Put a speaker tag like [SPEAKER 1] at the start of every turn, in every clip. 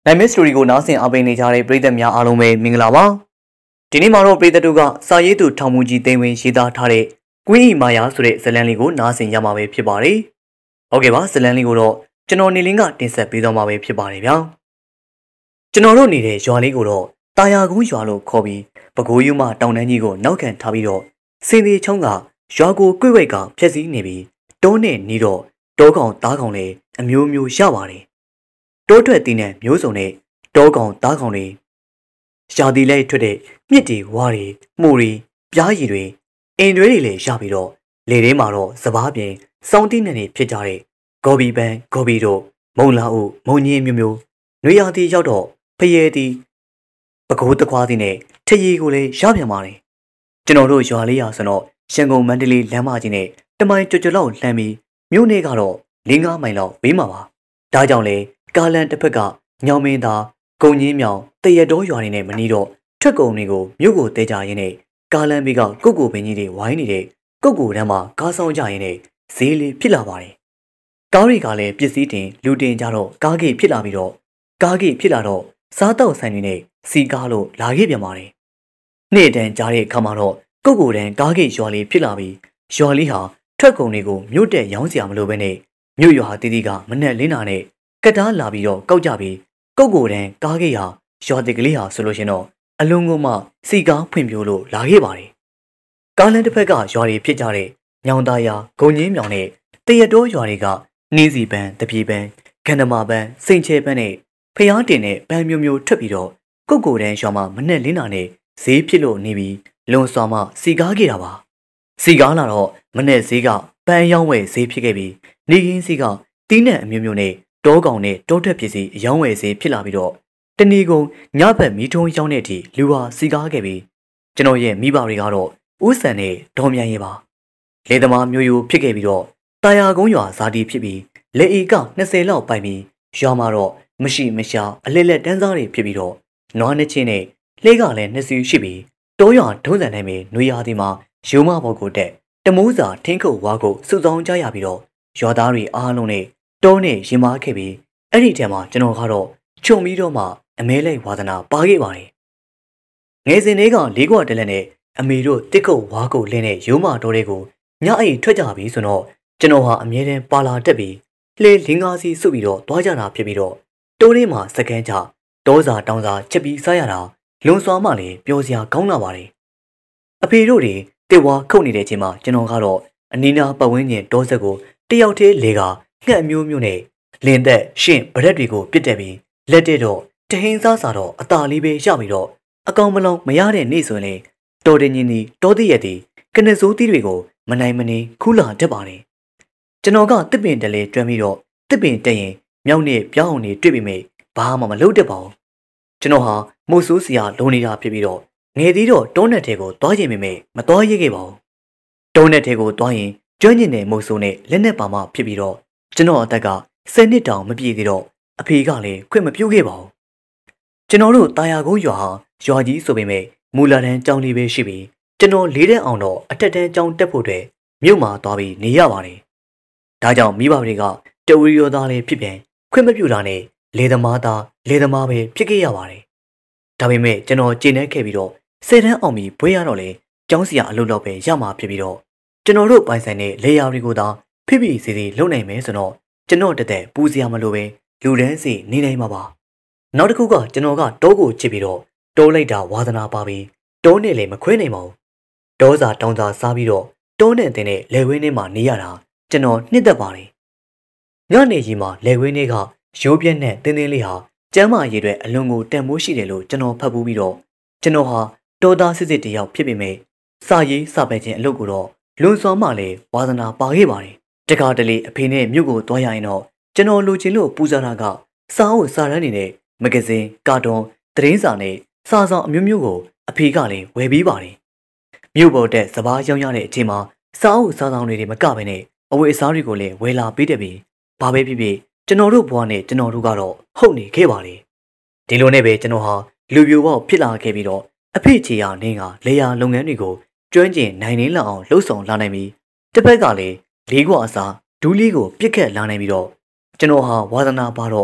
[SPEAKER 1] နိုင်မစ်စတိုရီကိုနားဆင်အားပေးနေကြတဲ့ပရိသတ်များအားလုံးပဲမင်္ဂလာပါဒီနေ့မှာတော့ပရိသတ်တို့ကစာရေးသူထောင်မူကြီးသိန်းဝင်းရေးသားထားတဲ့ကွင်းဤမာယာဆိုတဲ့ဇာတ်လမ်းလေးကိုနားဆင်ရမှာပဲဖြစ်ပါတယ်ဟုတ်ကဲ့ပါဇာတ်လမ်းလေးကိုတော့ကျွန်တော်နေလင်းကတင်ဆက်ပေးသွားမှာပဲဖြစ်ပါတယ်ဗျာကျွန်တော်တို့နေတဲ့ရွာလေးကိုတော့တာယာကုန်းရွာလို့ခေါ်ပြီးပဲခူးယူမတောင်တန်းကြီးကိုနောက်ခံထားပြီးတော့စင်သေးချုံးကရွာကိုကွိ့ဝိတ်ကဖျက်ဆီးနေပြီးတောနဲ့နီးတော့တောကောင်သားကောင်လည်းအမျိုးမျိုးရပါတယ်တောထွက်တင်းနဲ့မျိုးစုံနဲ့တောကောင်သားကောင်တွေရှားတီလိုက်ထွက်တဲ့မြစ်တွေဝါးတွေမှုတွေပြားရည်တွေအင်တွေလည်းရပြီးတော့လေထဲမှာတော့စပားပြင်စောင်းတင်းနဲ့ဖြစ်ကြတဲ့ဂေါ်ဘီပန်းဂေါ်ဘီတို့မုံလာအုပ်မုံညင်းမျိုးမျိုးနွေရာသီရောက်တော့ဖရဲတီပကိုးတကွားသည်နဲ့ထရီကိုလည်းရပြန်ပါတယ်ကျွန်တော်တို့ရွာလေးရာဆိုတော့ရှန်ကုန်မန္တလေးလမ်းမကြီးနဲ့တမိုင်ကြွကြွလောက်လှမ်းပြီးမြို့နယ်ကတော့5မိုင်လောက်ဝေးမှာပါဒါကြောင့်လေကားလန်တစ်ဖက်ကညောင်မင်းသားကုံကြီးမြောင်တရတော်ရွာနေနဲ့မနီးတော့ထွက်ကုန်တွေကိုမြို့ကိုတဲကြရင်းနဲ့ကားလန်ဘေးကကုတ်ကိုပင်ကြီးတွေဝိုင်းနေတဲ့ကုတ်ကိုတန်းမှာကားဆောင်ကြရင်းနဲ့ဈေးလေးဖြစ်လာပါတယ်ကားတွေကလည်းပစ္စည်းတင်လူတင်ကြတော့ကားဂိတ်ဖြစ်လာပြီးတော့ကားဂိတ်ဖြစ်လာတော့စားတောက်ဆိုင်တွေနဲ့စီကားလို့လာခဲ့ပြန်ပါတယ်နေ့တန်းကြားတဲ့အခါမှာတော့ကုတ်ကိုတန်းကားဂိတ်ရွာလေးဖြစ်လာပြီးရွာလေးဟာထွက်ကုန်တွေကိုမြို့တက်ရောင်းစရာမလိုဘဲနဲ့မြို့ရွာတီတီကမနဲ့လင်းနာနဲ့ကတားလာပြီးတော့ကောက်ကြပြီးကုတ်ကိုတန်းကားဂိတ်ဟာရွာတိကလေးဟာဆိုလို့ရှင်တော့အလုံးကမှစီကားဖွင့်ပြလို့လာခဲ့ပါတယ်ကားလန်တစ်ဖက်ကရွာတွေဖြစ်ကြတဲ့ညောင်သားရဂုံကြီးမြောင်နဲ့တရတော်ရွာတွေကနှင်းစီပန်းတပြေပန်းခန္ဓမာပန်းစိန်ချဲပန်းနဲ့ဖျားတင်တဲ့ပန်းမျိုးမျိုးထွက်ပြီးတော့ကုတ်ကိုတန်းရွာမှာမနဲ့လင်းနာနဲ့ဈေးဖြစ်လို့နေပြီးလွန်စွာမှစီကားခဲ့တာပါစီကားလာတော့မနဲ့ဈေးကပန်းရောင်းဝယ်ဈေးဖြစ်ခဲ့ပြီးနေရင်းစီကတီးနှံအမျိုးမျိုးနဲ့တောကောင်နဲ့တောထွက်ပစ္စည်းအယောင်းဝယ်ဈေးဖြစ်လာပြီးတော့တဏီကုံညဘက်မီးထုံးရောင်းတဲ့အထိလူဟာစီကားခဲ့ပြီးကျွန်တော်ရဲ့မိဘတွေကတော့ဦးစံနဲ့ဒေါ်မြန်ရေးပါလေသမားမျိုးရိုးဖြစ်ခဲ့ပြီးတော့တာယာကုန်းရွာဇာတိဖြစ်ပြီးလေအေက20လောက်ပိုင်ပြီးရွာမှာတော့မရှိမရှာအလက်လက်တန်းစားတွေဖြစ်ပြီးတော့နွားနှစ်ချင်းနဲ့လှေကလည်းနှစ်စီးရှိပြီးတောရွာထုံးစံတိုင်းပဲနွေရာသီမှာရိုးမဘော်ကိုတက်တမိုးစာထင်းခုတ်ဝါကိုစုဆောင်ကြရပြီးတော့ရွာသားတွေအားလုံးနဲ့တောနဲ့ရင်မားခဲ့ပြီးအဲ့ဒီထဲမှာကျွန်တော်ကတော့ခြုံပြီးတော့မှအမဲလိုက်ဝါသနာပါခဲ့ပါတယ်ငယ်စဉ်လေးကလေးကွာတလက်နဲ့အမေတို့တစ်ကုတ်ဝါကိုလင်းတဲ့ရိုးမတော်တွေကိုညအိတ်ထွက်ကြပြီဆိုတော့ကျွန်တော်ဟာအမြဲတမ်းပါလာတက်ပြီးလှေ5စီးစုပြီးတော့သွားကြတာဖြစ်ပြီးတော့တိုးလေးမှာစကန်ချတောစာတောင်စာချက်ပြီးစားရတာလွန်စွာမှလည်းပျော်စရာကောင်းလာပါတယ်အဖေတို့တွေတစ်ဝါခုတ်နေတဲ့အချိန်မှာကျွန်တော်ကတော့အနီးနားပတ်ဝန်းကျင်တောဆက်ကိုတယောက်တည်းလေကငှက်မျိုးမျိုးနဲ့လင်းသက်ရှင့်ဗရက်တွေကိုပြစ်တက်ပြီးလက်တဲ့တော့တဟင်းစားစာတော့အသာလေးပဲရပြီးတော့အကောင်မလုံးမရတဲ့နေ့ဆိုရင်လေတော်တင်ကြီးနီတောတိရက်တီကနစိုးတီးတွေကိုမနိုင်မနေခူးလာတတ်ပါတယ်ကျွန်တော်ကတစ်ပင်တလေကျွမ်းပြီးတော့တစ်ပင်တက်ရင်မြောက်နဲ့ပြောင်းအောင်နေတွေ့ပြီးမိဘာမှမလုပ်တတ်ပါဘူးကျွန်တော်ဟာမို့ဆိုးစရာလုံးနေတာဖြစ်ပြီးတော့ငယ်သေးတော့တောနက်ထဲကိုသွားရင်မိမသွားရခဲ့ပါဘူးတောနက်ထဲကိုသွားရင်ကျွမ်းကျင်တဲ့မို့ဆိုးနဲ့လက်နဲ့ပါမှဖြစ်ပြီးတော့ကျွန်တော်အသက်က10နှစ်တောင်မပြည့်သေးတော့အဖေကလည်းခွင့်မပြုခဲ့ပါဘူးကျွန်တော်တို့တာယာကုန်းရွာဟာရွာကြီးဆိုပေမဲ့မူလာတန်းကျောင်းလေးပဲရှိပြီးကျွန်တော်၄တန်းအောင်တော့အထက်တန်းကျောင်းတက်ဖို့အတွက်မြို့မှာသွားပြီးနေရပါတယ်ဒါကြောင့်မိဘတွေကတဝီရောသားလေးဖြစ်ပြန်ခွင့်မပြုတာနဲ့လေသမားသားလေသမားပဲဖြစ်ခဲ့ရပါတယ်ဒါပေမဲ့ကျွန်တော်ကျေနပ်ခဲ့ပြီးတော့10တန်းအောင်ပြီးဘွေးရတော့လေကျောင်းဆရာအလုပ်တော့ပဲရမှာဖြစ်ပြီးတော့ကျွန်တော်တို့ပိုင်ဆိုင်တဲ့လေယာတွေကိုသာဖိဖိစီစီလုံနိုင်မယ်ဆိုတော့ကျွန်တော်တက်ပူစရာမလိုပဲလူတန်းစီနေနိုင်မှာပါနောက်တစ်ခုကကျွန်တော်ကတောကိုချစ်ပြီးတော့တောလိုက်တာဝါသနာပါပြီးတောနဲ့လည်းမခွဲနိုင်ပါဘူးတောစာတောင်စာစားပြီးတော့တောနဲ့တင်တဲ့လေဝင်းထဲမှာနေရတာကျွန်တော်နှစ်သက်ပါတယ်ညနေကြီးမှာလေဝင်းထဲကရိုးပြက်နဲ့တင်းတင်းလေးဟာကျမ်းမာရေးတွေအလွန်ကိုတန်ဖိုးရှိတယ်လို့ကျွန်တော်ဖတ်ပူးပြီးတော့ကျွန်တော်ဟာတောသားစစ်စစ်တယောက်ဖြစ်ပေမဲ့စာရေးစာပဲခြင်းအလုပ်ကိုတော့လွန်စွာမှလည်းဝါသနာပါခဲ့ပါတယ်တခါတလေအဖေနဲ့မြို့ကိုသွားရရင်တော့ကျွန်တော်လိုချင်လို့ပူဇော်တာကစာအုပ်စာတမ်းတွေနဲ့မဂဇင်းကာတွန်းသတင်းစာနဲ့စာဆောင်အမျိုးမျိုးကိုအဖေကလည်းဝယ်ပြီးပါတယ်မြို့ပေါ်တက်စပားရောင်းရတဲ့အချိန်မှာစာအုပ်စာဆောင်တွေမကပဲနဲ့အဝတ်အစားတွေကိုလည်းဝယ်လာပေးတယ်ပြီးဘာပဲဖြစ်ဖြစ်ကျွန်တော်တို့ဘဝနဲ့ကျွန်တော်တို့ကတော့ဟုတ်နေခဲ့ပါတယ်ဒီလိုနဲ့ပဲကျွန်တော်ဟာလူပြိုပေါက်ဖြစ်လာခဲ့ပြီးတော့အဖေချေရနင်းကလေယာလုပ်ငန်းတွေကိုကျွမ်းကျင်နိုင်နေလောက်အောင်လှုပ်ဆောင်လာနိုင်ပြီးတစ်ဖက်ကလည်းလေးကွာအစားဒူးလေးကိုပြစ်ခတ်လာနိုင်ပြီးတော့ကျွန်တော်ဟာဝါသနာပါတော့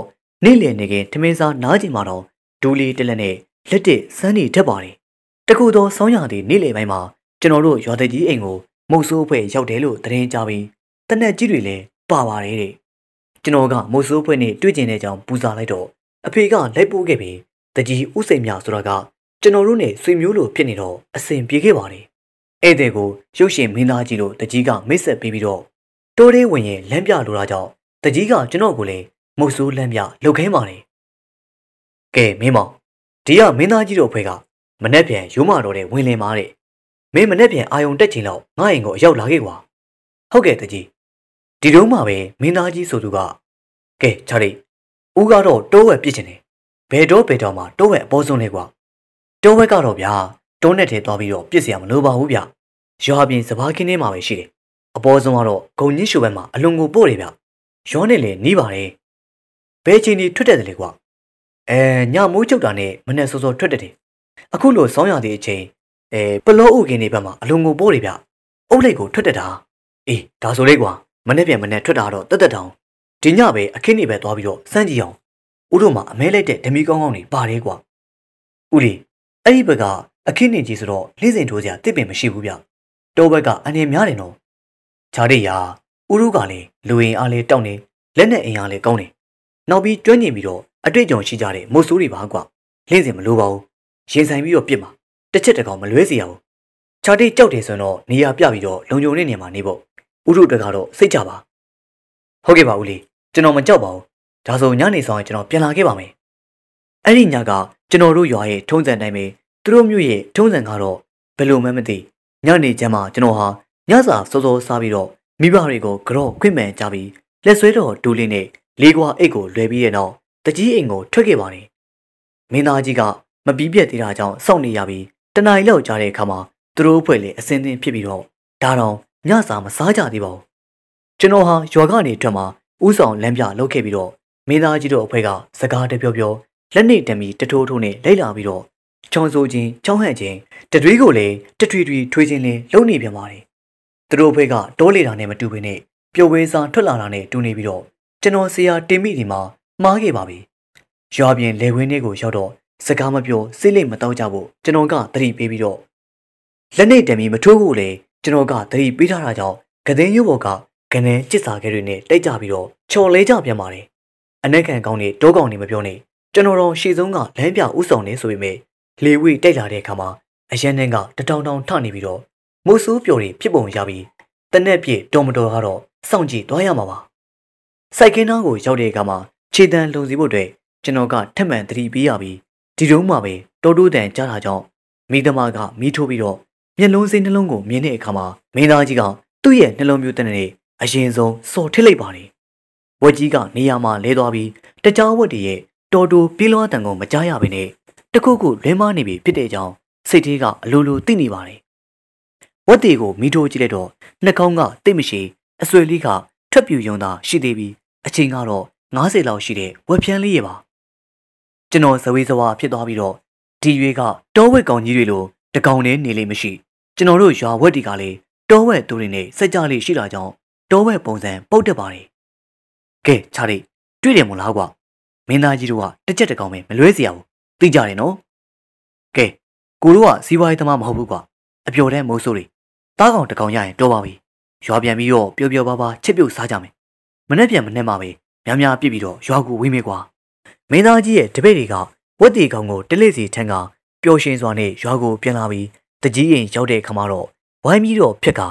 [SPEAKER 1] နေ့လည်နေခင်ထမင်းစားနားကျင်မှာတော့ဒူလီတလက်နဲ့လက်တစ်စမ်းနေတတ်ပါတယ်တခုသောဆောင်းရသည့်နေ့လည်ပိုင်းမှာကျွန်တော်တို့ရွာတကြီးအိမ်ကိုမုတ်ဆိုးဖွဲ့ရောက်တယ်လို့သတင်းကြားပြီးတနက်ကြီးတွေလည်းပါပါတယ်တဲ့ကျွန်တော်ကမုတ်ဆိုးဖွဲ့နဲ့တွေ့ကျင်တဲ့အကြောင်းပူဇော်လိုက်တော့အဖေကလိုက်ပို့ခဲ့ပြီးတကြီးဥစိန်မြဆိုတာကကျွန်တော်တို့နဲ့ဆွေမျိုးလိုဖြစ်နေတော့အဆင်ပြေခဲ့ပါတယ်ဧည့်သည်ကိုရုပ်ရှင်မင်းသားကြီးလို့တကြီးကမိတ်ဆက်ပေးပြီးတော့တိုးသေးဝင်ရင်လမ်းပြလိုတာကြောင့်တကြီးကကျွန်တော်ကိုလည်းမုတ်ဆိုးလမ်းပြလှုပ်ခိုင်းပါတယ်ကဲမင်းမောင်ဒီကမင်းသားကြီးတို့အဖွဲ့ကမနှက်ပြန်ရိုးမတော်တဲ့ဝင်လင်မာတဲ့မင်းမနှက်ပြန်အာယုံတက်ချိန်လောက်ငါ့အိမ်ကိုအရောက်လာခဲ့ကွာဟုတ်ကဲ့တကြီးဒီတုန်းမှပဲမင်းသားကြီးဆိုသူကကဲချားလေးဦးကတော့တိုးဝက်ပြစ်ချင်တယ်ဘယ်တော့မှတိုးဝက်အပေါ်ဆုံးလဲကွာတိုးဝက်ကတော့ဗျာတိုးနဲ့ထဲသွားပြီးတော့ပြစ်စရာမလိုပါဘူးဗျရွာပြင်စဘာခင်းထဲမှာပဲရှိတယ်အပေါ်ဆုံးကတော့ဂုံညစ်ရှုဘက်မှာအလွန်ကိုပို့တယ်ဗျရောနဲ့လည်းနီးပါတယ်ဘယ်ချိန်ဒီထွက်တယ်လေကွာညမိုးချုပ်တာနဲ့မနဲ့စောစောထွက်တယ်အခုလိုဆောင်းရတဲ့အချိန်ပလောဥကင်းတွေဘက်မှာအလွန်ကိုပို့တယ်ဗျအုတ်လိုက်ကိုထွက်တာအေးဒါဆိုလေကွာမနဲ့ပြန်မနဲ့ထွက်တာတော့တက်တောင်ဒီညပဲအခင်းနေပဲသွားပြီးတော့စမ်းကြည့်အောင်ဦးတို့မှာအမဲလိုက်တဲ့ဓမီကောင်းကောင်းတွေပါတယ်ကွာဦးလေးအဲ့ဒီဘက်ကအခင်းနေကြီးဆိုတော့လေးစင်ထိုးစရာတစ်ပင်မရှိဘူးဗျတောဘက်ကအန်နေများတယ်နော်ခြားတဲ့ရာဦးတို့ကလည်းလူရင်အားလေးတောက်နေလက်နဲ့အင်အားလေးကောင်းနေနောက်ပြီးကျွမ်းကျင်ပြီးတော့အတွေ့အကြုံရှိကြတဲ့မို့ဆိုးတွေပါကွာလင်းစင်မလိုပါဘူးရင်ဆိုင်ပြီးတော့ပြစ်မှာတစ်ချက်တကောင်မလွဲစီရဘူးခြားတဲ့ကြောက်တယ်ဆိုတော့နေရာပြပြီးတော့လုံုံနေနေမှာနေဖို့ဦးတို့တကတော့စိတ်ကြပါဟုတ်ကဲ့ပါဦးလေးကျွန်တော်မကြောက်ပါဘူးဒါဆိုညနေဆောင်ရင်ကျွန်တော်ပြန်လာခဲ့ပါမယ်အဲ့ဒီညကကျွန်တော်တို့ရွာရဲ့ထုံးစံတိုင်းပဲသူတို့မျိုးရဲ့ထုံးစံကတော့ဘယ်လိုမှမသိညနေချမ်းမှာကျွန်တော်ဟာညစာစောစောစားပြီးတော့မိဘတွေကိုကြော့ခွင့်မှန်ကြပြီးလက်ဆွဲတော်ဒူးလေးနဲ့လေးကွာအိတ်ကိုလွယ်ပြီးတဲ့နောက်တကြီးအိမ်ကိုထွက်ခဲ့ပါတယ်မင်းသားကြီးကမပြီးပြတ်သေးတာကြောင့်စောင့်နေရပြီးတနားရီလောက်ကြာတဲ့အခါမှာသူတို့အဖွဲ့လည်းအစင်းသင်းဖြစ်ပြီးတော့ဒါတော့ညစာမစားကြသေးပါဘူးကျွန်တော်ဟာရွာကနေထွက်မှာဥဆောင်လမ်းပြလုပ်ခဲ့ပြီးတော့မင်းသားကြီးတို့အဖွဲ့ကစကားတပြောပြောလက်နေတမီတထိုးထိုးနဲ့လိုက်လာပြီးတော့ချောင်းဆိုချင်းချောင်းဟန့်ချင်းတတွေးကိုလည်းတထွေထွေထွေးချင်းလင်းလုံနေပြန်ပါတယ်သူတို့အဖွဲ့ကတောလေတာနဲ့မတူဘဲနဲ့ပျော်ဝဲစားထွက်လာတာနဲ့တူနေပြီးတော့ကျွန်တော်ဆရာတင်မိဒီမှာမှားခဲ့ပါပြီရွာပြင်လေဝင်းလေးကိုရောက်တော့စကားမပြောစိတ်လိမ်မတော့ကြဖို့ကျွန်တော်ကသတိပေးပြီးတော့လက်နေတမီမထိုးဖို့လေကျွန်တော်ကသတိပေးထားတာကြောင့်ကတဲ့ရုပ်ဘော်ကကနန်းကျစ်စာခဲတွေနဲ့တိုက်ကြပြီးတော့ချော်လဲကြပြန်ပါတယ်အနက်ခံကောင်းနေတောကောင်နေမပြောနဲ့ကျွန်တော်တော့ရှေ့ဆုံးကလမ်းပြဥဆောင်နေဆိုပေမဲ့လေဝိတိုက်လာတဲ့အခါမှာအရန်နှန်းကတတောင်တောင်ထနေပြီးတော့မုတ်ဆိုးပျော်တွေဖြစ်ပုံရပြီးတနက်ပြည့်တော်မတော်ကတော့စောင့်ကြည့်သွားရမှာပါစိုက်ကင်းသားကိုရောက်တဲ့အခါမှာခြေတံလုံစီဖို့အတွက်ကျွန်တော်ကထက်မှန်သတိပေးရပြီးဒီတုန်းမှပဲတော်တိုးတန်ကြားတာကြောင့်မိသမားကမီးထိုးပြီးတော့မျက်လုံးစိမ်းနှလုံးကိုမြင်တဲ့အခါမှာမင်းသားကြီးကသူ့ရဲ့နှလုံးမျိုးတနဲ့အရင်ဆုံးစော်ထစ်လိုက်ပါတယ်ဝက်ကြီးကနေရာမှာလဲသွားပြီးတကြားဝက်တည်းရဲ့တော်တိုးပြေးလွှားတန်ကိုမကြားရဘဲနဲ့တခုခုလွဲမားနေပြီဖြစ်တဲ့ကြောင်းစိတ်ထဲကအလိုလိုသိနေပါတယ်ဝက်တီကိုမီးထိုးကြည့်လိုက်တော့နှာခေါင်းကတိတ်မရှိအဆွေလေးကထွက်ပြူယုံသာရှိသေးပြီးအချိန်ကတော့90လောက်ရှိတဲ့ဝက်ဖြန်းလေးရပါကျွန်တော်ဇဝေးဇဝါဖြစ်သွားပြီးတော့ဒီရွေးကတောဝက်ကောင်ကြီးတွေလိုတကောင်နဲ့နေလိမ့်မရှိကျွန်တော်တို့ရွာဝက်တီကလည်းတောဝက်သူတွေနဲ့စက်ကြလေးရှိတာကြောင့်တောဝက်ပုံစံပုတ်တက်ပါတယ်ကဲချားလေးတွေ့တယ်မို့လားကွာမင်းသားကြီးတို့ကတစ်ချက်တကောင်ပဲမလွဲเสียဘူးသိကြတယ်နော်ကဲကိုတို့ကစီးပွားရေးသမားမဟုတ်ဘူးကွာအပျော်တဲ့မိုးဆိုးတွေတားကောင်တကောင်ရရင်တော်ပါပြီရွာပြန်ပြီးတော့ပျော်ပျော်ပါပါချစ်ပြုတ်စားကြမယ်မနေ့ပြန်မနေ့မှပဲများများပြစ်ပြီးတော့ရွာကိုဝေးမယ်ကွာမင်းသားကြီးရဲ့တပည့်တွေကဝက်တီကောင်ကိုတလိစီထန်းကပျော်ရွှင်စွာနဲ့ရွာကိုပြန်လာပြီးတကြီးရင်ရောက်တဲ့ခါမှာတော့ဝိုင်းပြီးတော့ဖြက်ကည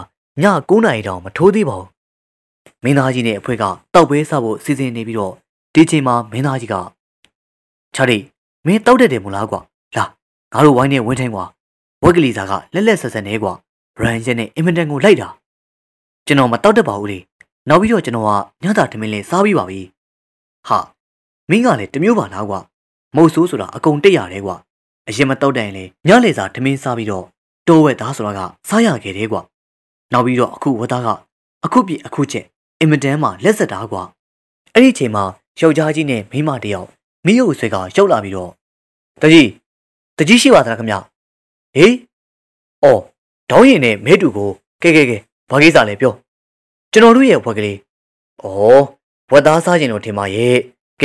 [SPEAKER 1] 9 နာရီတောင်မထိုးသေးပါဘူးမင်းသားကြီးနဲ့အဖွဲကတောက်ပဲစားဖို့စီစဉ်နေပြီးတော့ဒီချိန်မှာမင်းသားကြီးကချားလေးမင်းတောက်တတ်တယ်မို့လားကွာလာငါတို့ဝိုင်းနဲ့ဝင်းထိုင်းကွာဝက်ကလေးစားကလက်လက်ဆက်ဆက်နေကွာရန်ရက်နဲ့အင်မတန်ကိုလိုက်တာကျွန်တော်မတောက်တတ်ပါဘူးလေနောက်ပြီးတော့ကျွန်တော်ကညတာထမင်းလေးစားပြီးပါပြီဟာမင်းကလည်းတမျိုးပါလားကွာမုတ်ဆိုးဆိုတာအကုန်တိတ်ရတယ်ကွာအရင်မတောက်တိုင်လေညလေစာထမင်းစားပြီးတော့တိုးဝက်သားဆိုတာကစားရခဲ့တယ်ကွာနောက်ပြီးတော့အခုဝက်သားကအခုပြအခုချက်အင်မတန်မှလက်ဆက်တာကွာအဲ့ဒီချိန်မှာယောက်ျားကြီးနဲ့မိန်းမတယောက်မိရုပ်ဆွဲကရောက်လာပြီးတော့တကြီးရှိပါသလားခင်ဗျဟေးအော်ဒေါင်းရင်နဲ့မဲတူကိုကဲဘာကိစ္စလဲပြောကျွန်တော်တို့ရဲ့ဘွက်ကလေးဩဝက်သားစားခြင်းလို့ထင်ပါရဲ့ကဲ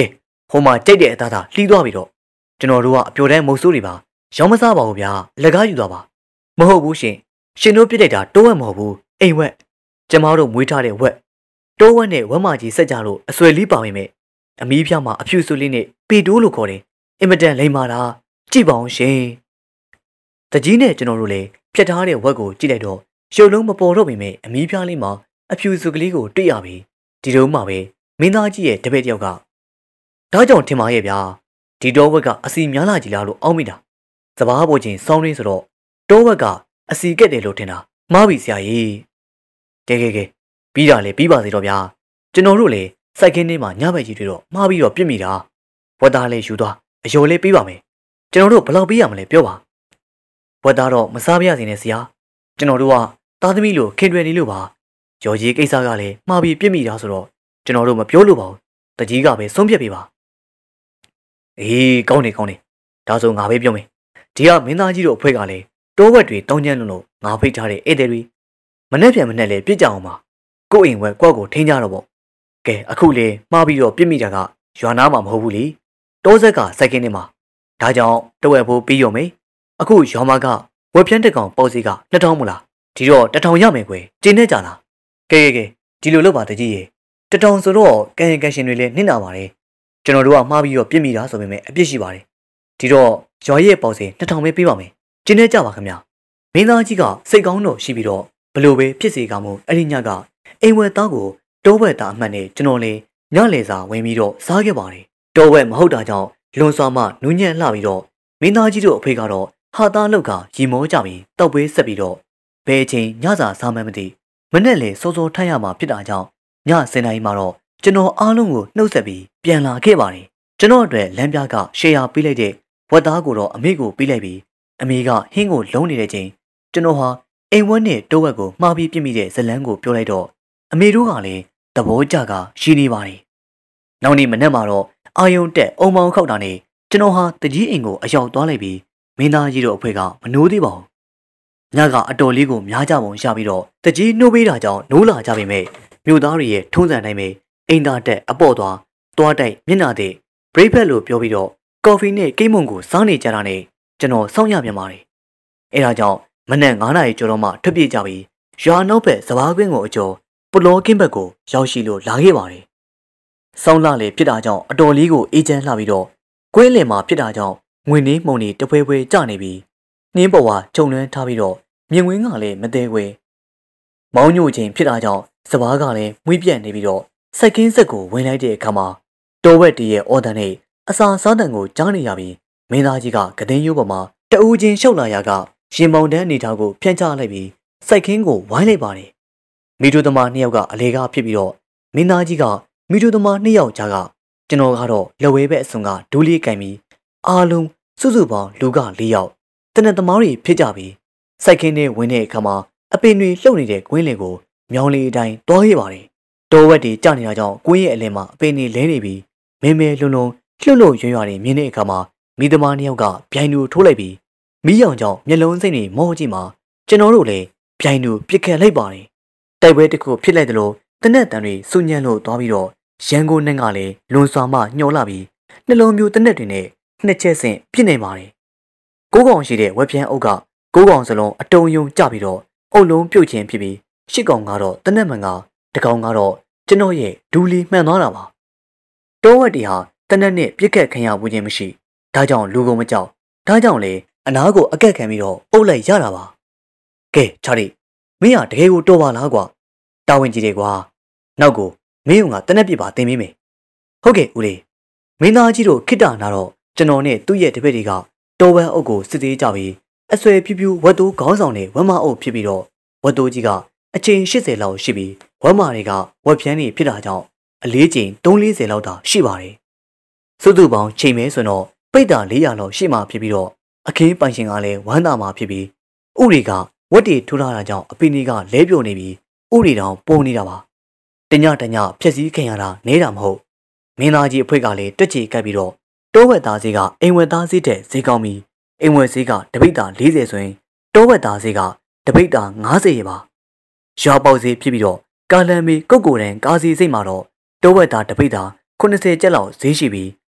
[SPEAKER 1] ဟိုမှာကြိတ်တဲ့အသားသားလှီးသွားပြီတော့ကျွန်တော်တို့ကအပြိုတန်းမုတ်ဆိုးတွေပါရောင်းမစားပါဘူးဗျာလက်ကားယူသွားပါမဟုတ်ဘူးရှင်ရှင်တို့ပြစ်လိုက်တာတိုးဝက်မဟုတ်ဘူးအိမ်ဝက်ကျမတို့မွေးထားတဲ့ဝက်တိုးဝက်နဲ့ဝက်မကြီးဆက်ကြလို့အဆွဲလေးပါမိမဲ့အမီးဖြားမှာအဖြူဆူလေးနဲ့ပေတိုးလို့ခေါ်တယ်အင်မတန်လိမ္မာတာကြည့်ပါအောင်ရှင်တကြီးနဲ့ကျွန်တော်တို့လည်းဖြတ်ထားတဲ့ဝက်ကိုကြည့်လိုက်တော့ရုပ်လုံးမပေါ်တော့ပေမဲ့အမီးဖြားလေးမှာအဖြူဆူကလေးကိုတွေ့ရပြီဒီတော့မှပဲမင်းသားကြီးရဲ့တပည့်တယောက်ကဒါကြောင့်ထင်ပါရဲ့ဗျာဒီတောဝက်ကအစီများလာကြည်လားလို့အောက်မိတာစပားပေါ်ချင်းစောင်းရင်းဆိုတော့တောဝက်ကအစီကက်တယ်လို့ထင်တာမှားပြီဆရာကြီးကဲပြီးတာလေပြီးပါစေတော့ဗျာကျွန်တော်တို့လေစိုက်ခင်းထဲမှာညဘက်ကြီးတွေတော့မှားပြီးတော့ပြစ်မိတာဝက်သားလေးယူသွားအယော်လေးပြီးပါမယ်ကျွန်တော်တို့ဘယ်လောက်ပြီးရမလဲပြောပါဝက်သားတော့မစားပြရစေနဲ့ဆရာကျွန်တော်တို့ကသားသမီးလိုခင်တွယ်နေလို့ပါရော်ကြီးကိစ္စကလည်းမှားပြီးပြစ်မိတာဆိုတော့ကျွန်တော်တို့မပြောလို့ပါဘူးတကြီးကပဲဆုံးဖြတ်ပေးပါအေးကောင်းနေဒါဆိုငါပဲပြောမယ်ဒီကမင်းသားကြီးတို့အဖွဲ့ကလည်းတိုးဝက်တွေတောင်းကျမ်းလို့ငါဖိတ်ထားတဲ့ဧည့်သည်တွေမနဲ့ပြန်လဲပြစ်ကြအောင်ပါကို့အိမ်ဝက်ကွက်ကိုထိန်းကြတော့ပေါ့ကဲအခုလေမှားပြီးတော့ပြစ်မိတာကရွာနာမှာမဟုတ်ဘူးလေတောဆက်ကစိုက်ကင်းနေမှာဒါကြောင့်တဝက်ဖို့ပြီးရုံမေအခုရွာမကဝက်ဖြန်းတက်ကောင်ပေါ့စီက2000မလားဒီတော့1000ရမယ်ကွယ်ကျင်းနေကြလားကဲဒီလိုလုပ်ပါတကြီးရေ1000ဆိုတော့ကန်ရင်ကန်ရှင်တွေလည်းနှင်းနာပါတယ်ကျွန်တော်တို့ကမှားပြီးတော့ပြစ်မိတာဆိုပေမဲ့အပြစ်ရှိပါတယ်ဒီတော့ရွာရဲ့ပေါ့စီ2000ပဲပေးပါမယ်ကျင်းနေကြပါခင်ဗျာမင်းသားကြီးကစိတ်ကောင်းတော့ရှိပြီးတော့ဘလို့ပဲဖြစ်စေကမို့အဲ့ဒီညကအိမ်ဝက်သားကိုတောဝက်သားအမှတ်နဲ့ကျွန်တော်လည်းညလေစာဝင်ပြီးတော့စားခဲ့ပါတယ်တောဝက်မဟုတ်တာကြောင့်လွန်စွာမှနူးညံ့လှပြီးတော့မင်းသားကြီးတို့အဖေကတော့ဟာသားလောက်ကရီမောကြပြီးတောက်ပေးဆက်ပြီးတော့ဘယ်အချိန်ညစာစားမှန်းမသိမနဲ့လေစောစောထိုင်ရမှာဖြစ်တာကြောင့်ည7 နာရီမှာတော့ကျွန်တော်အားလုံးကိုနှုတ်ဆက်ပြီးပြန်လာခဲ့ပါတယ်ကျွန်တော်အတွက်လမ်းပြကရှယ်ယာပေးလိုက်တဲ့ဝက်သားကိုတော့အမေကိုပေးလိုက်ပြီးအမေကဟင်းကိုလုံးနေတဲ့ချိန်ကျွန်တော်ဟာအိမ်ဝက်နဲ့တိုးဝက်ကိုမှားပြီးပြစ်မိတဲ့ဇလန်းကိုပြောလိုက်တော့အမေတို့ကလည်းသဘောကျကရှိနေပါတယ်နောက်နေ့မနက်မှာတော့အာယုံတက်အုံမောင်ခောက်တာနဲ့ကျွန်တော်ဟာတကြီးအိမ်ကိုအရောက်သွားလိုက်ပြီးမင်းသားကြီးတို့အဖွဲ့ကမနိုးသေးပါဘူးညကအတော်လေးကိုများကြပုံရပြီးတော့တကြီးနှိုးပေးတာကြောင့်နိုးလာကြပေမဲ့မြို့သားတွေရဲ့ထုံးစံတိုင်းပဲအိမ်သားတက်အပေါ့သွားတိုက်မျက်နှာတဲ့ဘရိတ်ဖက်လို့ပြောပြီးတော့ကော်ဖီနဲ့ကိတ်မုံကိုစားနေကြတာနဲ့ကျွန်တော်စောင့်ရပြန်ပါတယ်အဲဒါကြောင့်မနက်9 နာရီကျော်တော့မှထွက်ပြေးကြပြီးရွာနောက်ဘက်စပားကွင်းကိုအကျော်ပလောကင်းဘက်ကိုရောက်ရှိလို့လာခဲ့ပါတယ်စောင်းလာလေဖြစ်တာကြောင့်အတော်လေးကိုအေးချမ်းလှပြီးတော့ကွင်းလင်မှာဖြစ်တာကြောင့်ငွေနှင်းမှုန်တွေတပွဲပွဲကျနေပြီးနှင်းပေါ်ဝါခြုံလွှမ်းထားပြီးတော့မြင်ဝင်းကလည်းမသေးခွေမောင်းညိုချိန်ဖြစ်တာကြောင့်စပားကလည်းမွေးပြတ်နေပြီးတော့စိုက်ကင်းဆက်ကိုဝင်လိုက်တဲ့အခါမှာတောဝက်တည်းရဲ့အော်ဒန်နဲ့အစာစားတန်ကိုကြားနေရပြီးမင်းသားကြီးကကတင်းရိုးပေါ်မှာတအူးချင်းရှောက်လာရာကရင်မောင်တန်းအနေထားကိုဖြန့်ချလိုက်ပြီးစိုက်ခင်းကိုဝိုင်းလိုက်ပါတယ်မိတို့သမား2ယောက်ကအလေကားဖြစ်ပြီးတော့မင်းသားကြီးကမိတို့သမား2ယောက်ကြားကကျွန်တော်ကတော့လက်ဝဲဘက်အစွန်ကဒူးလေးကင်ပြီးအားလုံးစုစုပေါင်းလူက4ယောက်တနက်သမားတွေဖြစ်ကြပြီးစိုက်ခင်းထဲဝင်တဲ့အခါမှာအပင်တွေလှုပ်နေတဲ့ကွင်းလင်ကိုမြောင်းလေးအတိုင်းတွားခဲ့ပါတယ်တောဝက်တွေကျနေတာကြောင့်ကွင်းရဲ့အလယ်မှာအပင်တွေလဲနေပြီးမဲမဲလွန်းလွန်းလှုပ်လှုပ်ရွရွတွေမြင်တဲ့အခါမှာမိသမား2ယောက်ကဗျိုင်တူထိုးလိုက်ပြီးမီးရောင်ကြောင့်မျက်လုံးစိမ့်တွေမောကြည့်မှာကျွန်တော်တို့လည်းဗျိုင်တူပြစ်ခတ်လိုက်ပါတယ်တိုက်ပွဲတစ်ခုဖြစ်လိုက်တယ်လို့တနက်တန်တွေစုညံ့လို့သွားပြီးတော့ရန်ကုန်နိုင်ငံကလည်းလွန်စွာမှညှော်လာပြီးနှလုံးမျိုးတနက်တွေနဲ့နှစ်ချက်ဆင့်ပြစ်နေပါတယ်ကိုးကောင်ရှိတဲ့ဝက်ဖြန်းအုပ်ကကိုးကောင်စလုံးအတုံယုံကြပြီးတော့အုပ်လုံးပြုတ်ခြင်းဖြစ်ပြီးရှစ်ကောင်ကတော့တနက်မှန်ကတကောင်ကတော့ကျွန်တော်ရဲ့ဒူလီမှန်သွားတာပါတောဝက်တီဟာတနက်နဲ့ပြစ်ခတ်ခံရမှုချင်းမရှိဒါကြောင့်လူကုန်မကြောက်ဒါကြောင့်လေအနားကိုအကက်ခံပြီးတော့အုပ်လိုက်ရတာပါကဲချားရီမင်းကတကယ်ကိုတော်ပါလားကွာတာဝန်ကြီးတယ်ကွာနောက်ကိုမင်းကတနက်ပြစ်ပါတင်ပေးမယ်ဟုတ်ကဲ့ဦးလေးမင်းသားကြီးတို့ခိတ္တနာတော့ကျွန်တော်နဲ့သူ့ရဲ့တပည့်တွေကတော်ဝက်အုပ်ကိုစစ်သေးကြပြီးအဆွဲဖြူဖြူဝတ်တိုးခေါင်းဆောင်နဲ့ဝက်မအုပ်ဖြစ်ပြီးတော့ဝတ်တိုးကြီးကအချိန်80လောက်ရှိပြီးဝက်မတွေကဝက်ဖြန်းတွေဖြစ်တာကြောင့်အလေးချိန်340လောက်သာရှိပါတယ်စုစုပေါင်းချိန်မဲဆိုတော့ပိတ်တာ400လောက်ရှိမှဖြစ်ပြီးတော့အခင်းပိုင်ရှင်ကလည်းဝမ်းသာမှဖြစ်ပြီးဥတွေကဝက်တွေထိုးထားတာကြောင့်အပင်တွေကလဲပြုံနေပြီးဥတွေတောင်ပုံနေတာပါတညဖြက်စီးခံရတာနေတာမဟုတ်မင်းသားကြီးအဖွဲကလည်းတက်ချီကပ်ပြီးတော့တောဝက်သားစီကအိမ်ဝက်သားစီတဲ့ဈေးကောင်းပြီးအိမ်ဝက်စီကတပိတ်တာ40ဆိုရင်တောဝက်သားစီကတပိတ်တာ90ရပါရွာပေါက်စီဖြစ်ပြီးတော့ကာလန်မီကုတ်ကိုတန်ကာစီစိတ်မှာတော့တောဝက်သားတပိတ်တာ80ကျပ်လောက်ဈေးရှိပြီး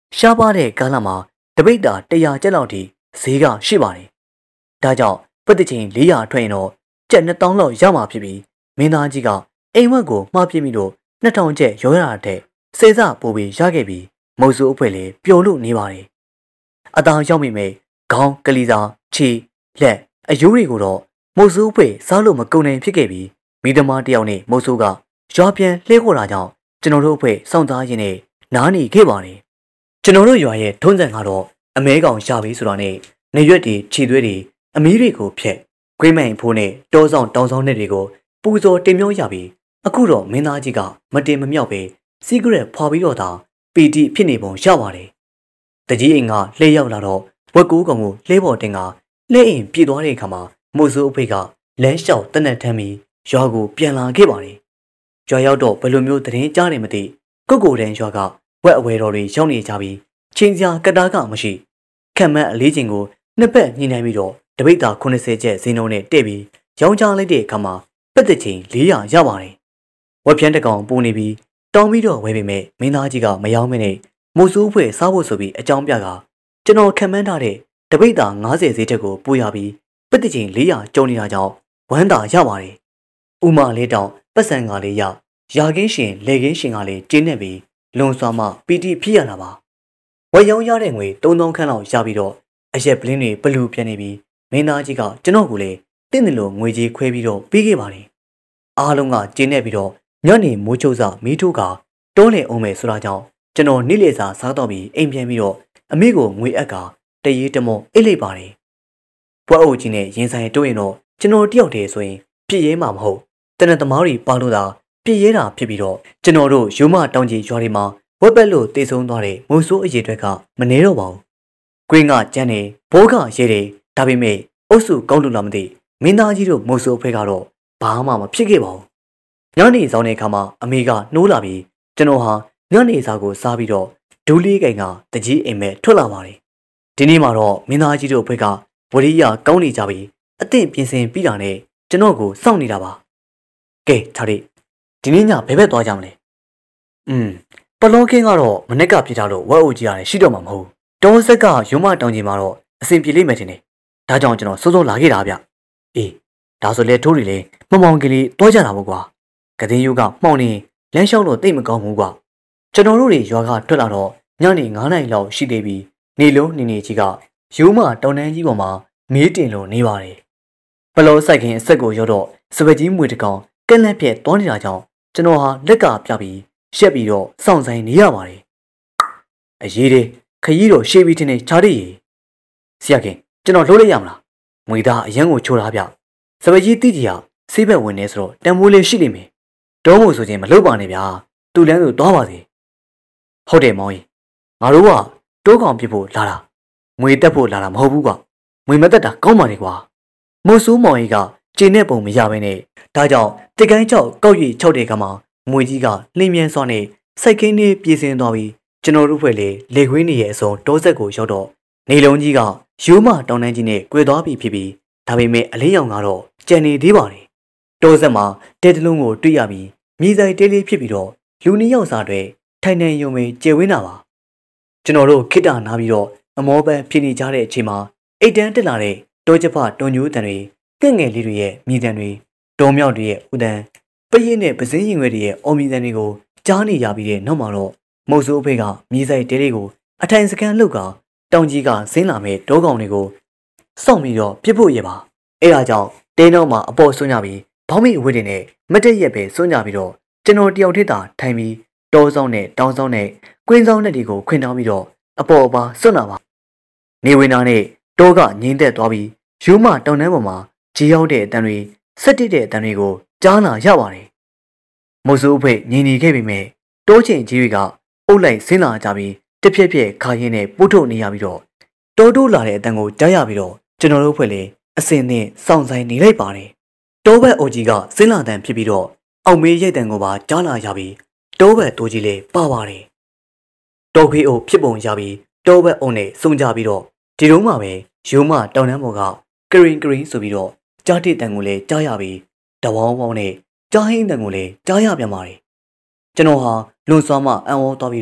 [SPEAKER 1] ရှားပါတဲ့ကာလမှာတပိတ်တာ100ကျပ်လောက်ထိဈေးကရှိပါတယ်။ဒါကြောင့်ပတ်သက်ချင်း400ထွက်ရင်တော့ကျပ်2000လောက်ရမှာဖြစ်ပြီးမင်းသားကြီးကအိမ်ဝက်ကိုမှားပြစ်ပြီးတော့2000ကျပ်ရောရတာတဲ့စေစပို့ပြီးရခဲ့ပြီးမုတ်ဆိုးအဖွဲ့လည်းပျော်လို့နေပါတယ်။အသားရောက်မိမဲ့ခေါင်းကလေးစားခြေလက်အယိုးတွေကိုတော့မုတ်ဆိုးအဖွဲ့စားလို့မကုန်နိုင်ဖြစ်ခဲ့ပြီးမိသမားတယောက်နဲ့မုတ်ဆိုးကရွာပြန်လှည့်ခေါ်တာကြောင့်ကျွန်တော်တို့အဖွဲ့စောင့်သားရင်းနဲ့နားနေခဲ့ပါတယ်။ကျွန်တော်တို့ရွာရဲ့ထုံးစံကတော့အမဲကောင်ရှာပြီးဆိုတာနဲ့နေရွက်တွေခြေသွေးတွေအမီးတွေကိုဖျက်ခွေးမိုင်ဖိုးနဲ့တောဆောင်တောင်ဆောင်နဲ့တွေကိုပူဇော်တင်မြောက်ရပြီးအခုတော့မင်းသားကြီးကမတင်မမြောက်ပဲစီးကရက်ဖွာပြီးတော့သာပီတိဖြစ်နေပုံရပါတယ်။တကြီးအိမ်ကလှည့်ရောက်လာတော့ဝက်ကူးကောင်ကိုလှဲပေါ်တင်ကလှဲအိမ်ပြေးသွားတဲ့အခါမှာမိုးစိုးအဖေကလမ်းလျှောက်တနက်ထမ်းပြီးရွာကိုပြန်လာခဲ့ပါတယ်။ရွာရောက်တော့ဘယ်လိုမျိုးသတင်းကြားနေမသိကိုကိုတန်းရွာကဝက်အဝဲတော်တွေရောက်နေကြပြီးချင်းစရာကတားကမရှိခံမန်းအလေးချင်းကိုနှစ်ပတ်ညှိနှိုင်းပြီးတော့တပိတ်တာ80ကျပ်ဈေးနှုန်းနဲ့တဲ့ပြီးရောင်းချလိုက်တဲ့အခါမှာပတ်သက်ချင်း400ရပါတယ်။ဝက်ဖြန်းတကောင်ပူနေပြီးတောင်းပြီးတော့ဝဲပေမဲ့မင်းသားကြီးကမယောင်းမနဲ့မိုးစိုးဖွဲ့စားဖို့ဆိုပြီးအကြောင်းပြကကျွန်တော်ခံမှန်းထားတဲ့တပိတ်တာ90ဈေးတက်ကိုပို့ရပြီးပတ်သက်ချင်း400ကျုံနေတာကြောင့်ဝမ်းသာရပါတယ်။ဥမာလေးတောင်ပတ်စံကလေးရရာခင်းရှင်လေခင်းရှင်ကလေးကျင်းနေပြီးလွန်စွာမှပီတိဖြစ်ရတာပါ။ဝက်ရောင်းရတဲ့ငွေ3000ခန့်လောက်ရပြီးတော့အရက်ပလင်းတွေဘလူးပြန်နေပြီးမင်းသားကြီးကကျွန်တော်ကိုလည်းတင့်တယ်လို့ငွေကြီးခွဲပြီးတော့ပြီးခဲ့ပါတယ်။အားလုံးကကျင်းနေပြီးတော့ညနေမိုးချုပ်စာမီးထိုးကတွန်းလေအောင်မယ်ဆိုတာကြောင့်ကျွန်တော်နေ့လေစာစားတော့ပြီးအိမ်ပြန်ပြီးတော့အမေကိုငွေအပ်ကတရေတမောအိတ်လိုက်ပါတယ်။ဘွားအိုကြီးနဲ့ရင်ဆိုင်တိုးရင်တော့ကျွန်တော်တယောက်တည်းဆိုရင်ပြည့်ရဲမှာမဟုတ်တနက်သမားတွေပါလို့သာပြည့်ရဲတာဖြစ်ပြီးတော့ကျွန်တော်တို့ရုံးမတောင်ကြီးရွာတွေမှာဝက်ပက်လို့တေဆုံးသွားတဲ့မုံဆိုးအရေးတွေကမနေတော့ပါဘူး။ကွင်းကကျန်းနေဘိုးကရဲတယ်ဒါပေမဲ့အုပ်စုကောင်းလို့လားမသိမင်းသားကြီးတို့မုံဆိုးအဖွဲ့ကတော့ဘာမှမဖြစ်ခဲ့ပါဘူး။ညနေဆောင်တဲ့အခါမှာအမေကနှိုးလာပြီးကျွန်တော်ဟာညနေစာကိုစားပြီးတော့ဒူးလေးကိန်ကတကြီးအိမ်မဲ့ထွက်လာပါတယ်။ဒီနေ့မှာတော့မင်းသားကြီးတို့အဖွဲ့ကဝရိယကောင်းနေကြပြီးအသင့်ပြင်ဆင်ပြီးတာနဲ့ကျွန်တော်ကိုစောင့်နေတာပါ။ကဲခြားလေးဒီနေ့ညဘယ်ဘက်သွားကြမလဲ။ပလောကင်းကတော့မနေ့ကပြထားလို့ဝက်အိုကြီးရတယ်ရှိတော့မှာမဟုတ်။တောဆက်ကရုံးမတောင်ကြီးမှာတော့အဆင်ပြေလိမ့်မယ်ထင်တယ်။ဒါကြောင့်ကျွန်တော်စိုးစိုးလာခဲ့တာဗျ။အေးဒါဆိုလေထိုးရီလေမမောင်ကလေးတွားကြတာပေါ့ကွာ။ကတဲ့ယူကမှောင်နေလမ်းလျှောက်လို့တိတ်မကောင်းဘူးကွာ။ကျွန်တော်တို့တွေရွာကထွက်လာတော့ညနေ9နာရီလောက်ရှိသေးပြီးနေလုံးနေကြီးကရိုးမတောင်တန်းကြီးပေါ်မှာမေးတင်လို့နေပါတယ်။ပလောဆိုင်ခင်အဆက်ကိုရောက်တော့စပက်ကြီးမွေတကောင်ကက်လက်ပြက်တွန်းနေတာကြောင့်ကျွန်တော်ဟာလက်ကပြပြီးရက်ပြီးတော့စောင့်ဆိုင်နေရပါတယ်။အရေးတွေခကြီးတော့ရှေးပြီးတင်နေချားရည်ဆရာခင်ကျွန်တော်လှုပ်လိုက်ရမလား။ငွေသားအရန်ကိုချိုးထားဗျ။စပက်ကြီးတိကြီးဟာဆေးဘက်ဝင်နေဆိုတော့တန်ဖိုးလေးရှိလိမ့်မယ်။တောမို့ဆိုချင်းမလုပ်ပါနဲ့ဗျာ။သူ့လမ်းဆိုသွားပါစေ။ဟုတ်တယ်မောင်ကြီးငါတို့ကတိုးကောင်ပြဖို့လာတာငွေတက်ဖို့လာတာမဟုတ်ဘူးကွာငွေမတက်တာကောင်းပါလေကွာမိုးဆိုးမောင်ကြီးကကျင်းတဲ့ပုံမရဘဲနဲ့ဒါကြောင့်တစ်ကိုင်းချောက်ကောက်ရွေချောက်တဲ့ကမှာမွေကြီးကလှင်းမြန်စွာနဲ့စိုက်ခင်းလေးပြေးစင်းသွားပြီးကျွန်တော်တို့ဖွဲ့လေလေခွင်းနေရဲ့အစုံတောဆက်ကိုရောက်တော့နေလုံးကြီးကရိုးမတောင်တန်းကြီးနဲ့꿰သွားပြီဖြစ်ပြီးဒါပေမဲ့အလင်းရောင်ကတော့ကြံနေသေးပါတယ်တောဆက်မှာတဲတလုံးကိုတွေ့ရပြီးမြေဆိုင်တဲလေးဖြစ်ပြီးတော့လူနှစ်ယောက်စာတွေထိုင်နေရုံပဲကျေဝင်းတာပါကျွန်တော်တို့ခိတ္တနာပြီးတော့အမောပန်းဖြစ်နေကြတဲ့အချိန်မှာအိတ်တန်းတက်လာတဲ့တောကျဖတွန်ညိုးတန်တွေကဲ့ငယ်လေးတွေရဲ့မြည်တန်တွေတောမြောက်တွေရဲ့ဥတန်ပရိနဲ့ပစင်းရင်ွယ်တွေရဲ့အော်မြည်တန်တွေကိုကြားနေရပြီးတဲ့နောက်မှာတော့မုတ်ဆိုးအဖေကမြေဆိုင်တဲလေးကိုအထိုင်စကန်လောက်ကတောင်ကြီးကဆင်းလာမဲ့တောကောင်တွေကိုစောင့်ပြီးတော့ပြစ်ဖို့ရပါအဲ့ဒါကြောင့်တဲနောက်မှာအပေါ်ဆွညပြီးဘောင်းမိအဝတ်တွေနဲ့မတက်ရက်ပဲဆွညပြီးတော့ကျွန်တော်တယောက်တည်းသာထိုင်ပြီးတောဆောင်နဲ့တောင်ဆောင်နဲ့ကွင်းဆောင်နဲ့ဒီကိုခွင်တောင်းပြီးတော့အပေါ်အပါစွန့်လာပါနေဝင်နာနဲ့တောကငိမ့်သက်သွားပြီးယူမတောင်တန်းပေါ်မှာခြေရောက်တဲ့အတန်တွေဆက်တစ်တဲ့အတန်တွေကိုကြားလာရပါတယ်မုတ်ဆိုးအဖေငိမ့်နေခဲ့ပြီမဲ့တောချိန်ကြီးတွေကအုပ်လိုက်ဆင်းလာကြပြီးတစ်ဖြက်ဖြက်ခါရင်းနဲ့ပို့ထုတ်နေရပြီးတော့တောတိုးလာတဲ့အတန်ကိုကြားရပြီးတော့ကျွန်တော်တို့ဖွဲ့လေအစင်နဲ့စောင့်ဆိုင်နေလိုက်ပါတယ်တောဘက်အိုကြီးကဆင်းလာတဲ့ဖြစ်ပြီးတော့အောက်မေးရိတ်တန်ကိုပါကြားလာရပြီးတောဘက်တိုးကြီးလေးပါပါတယ်တောခွေးအိုဖြစ်ပုံရပြီးတောဘက်အုံနဲ့စုံကြပြီးတော့ဒီတုန်းမှာပဲရိုးမတောင်တန်းပေါ်ကကရင်ဆိုပြီးတော့ကြားတဲ့တန်ကိုလည်းကြားရပြီးတဝောင်းဝောင်းနဲ့ကြားဟင်းတန်ကိုလည်းကြားရပြန်ပါတယ်ကျွန်တော်ဟာလွန်စွာမှအံ့ဩသွားပြီးတော့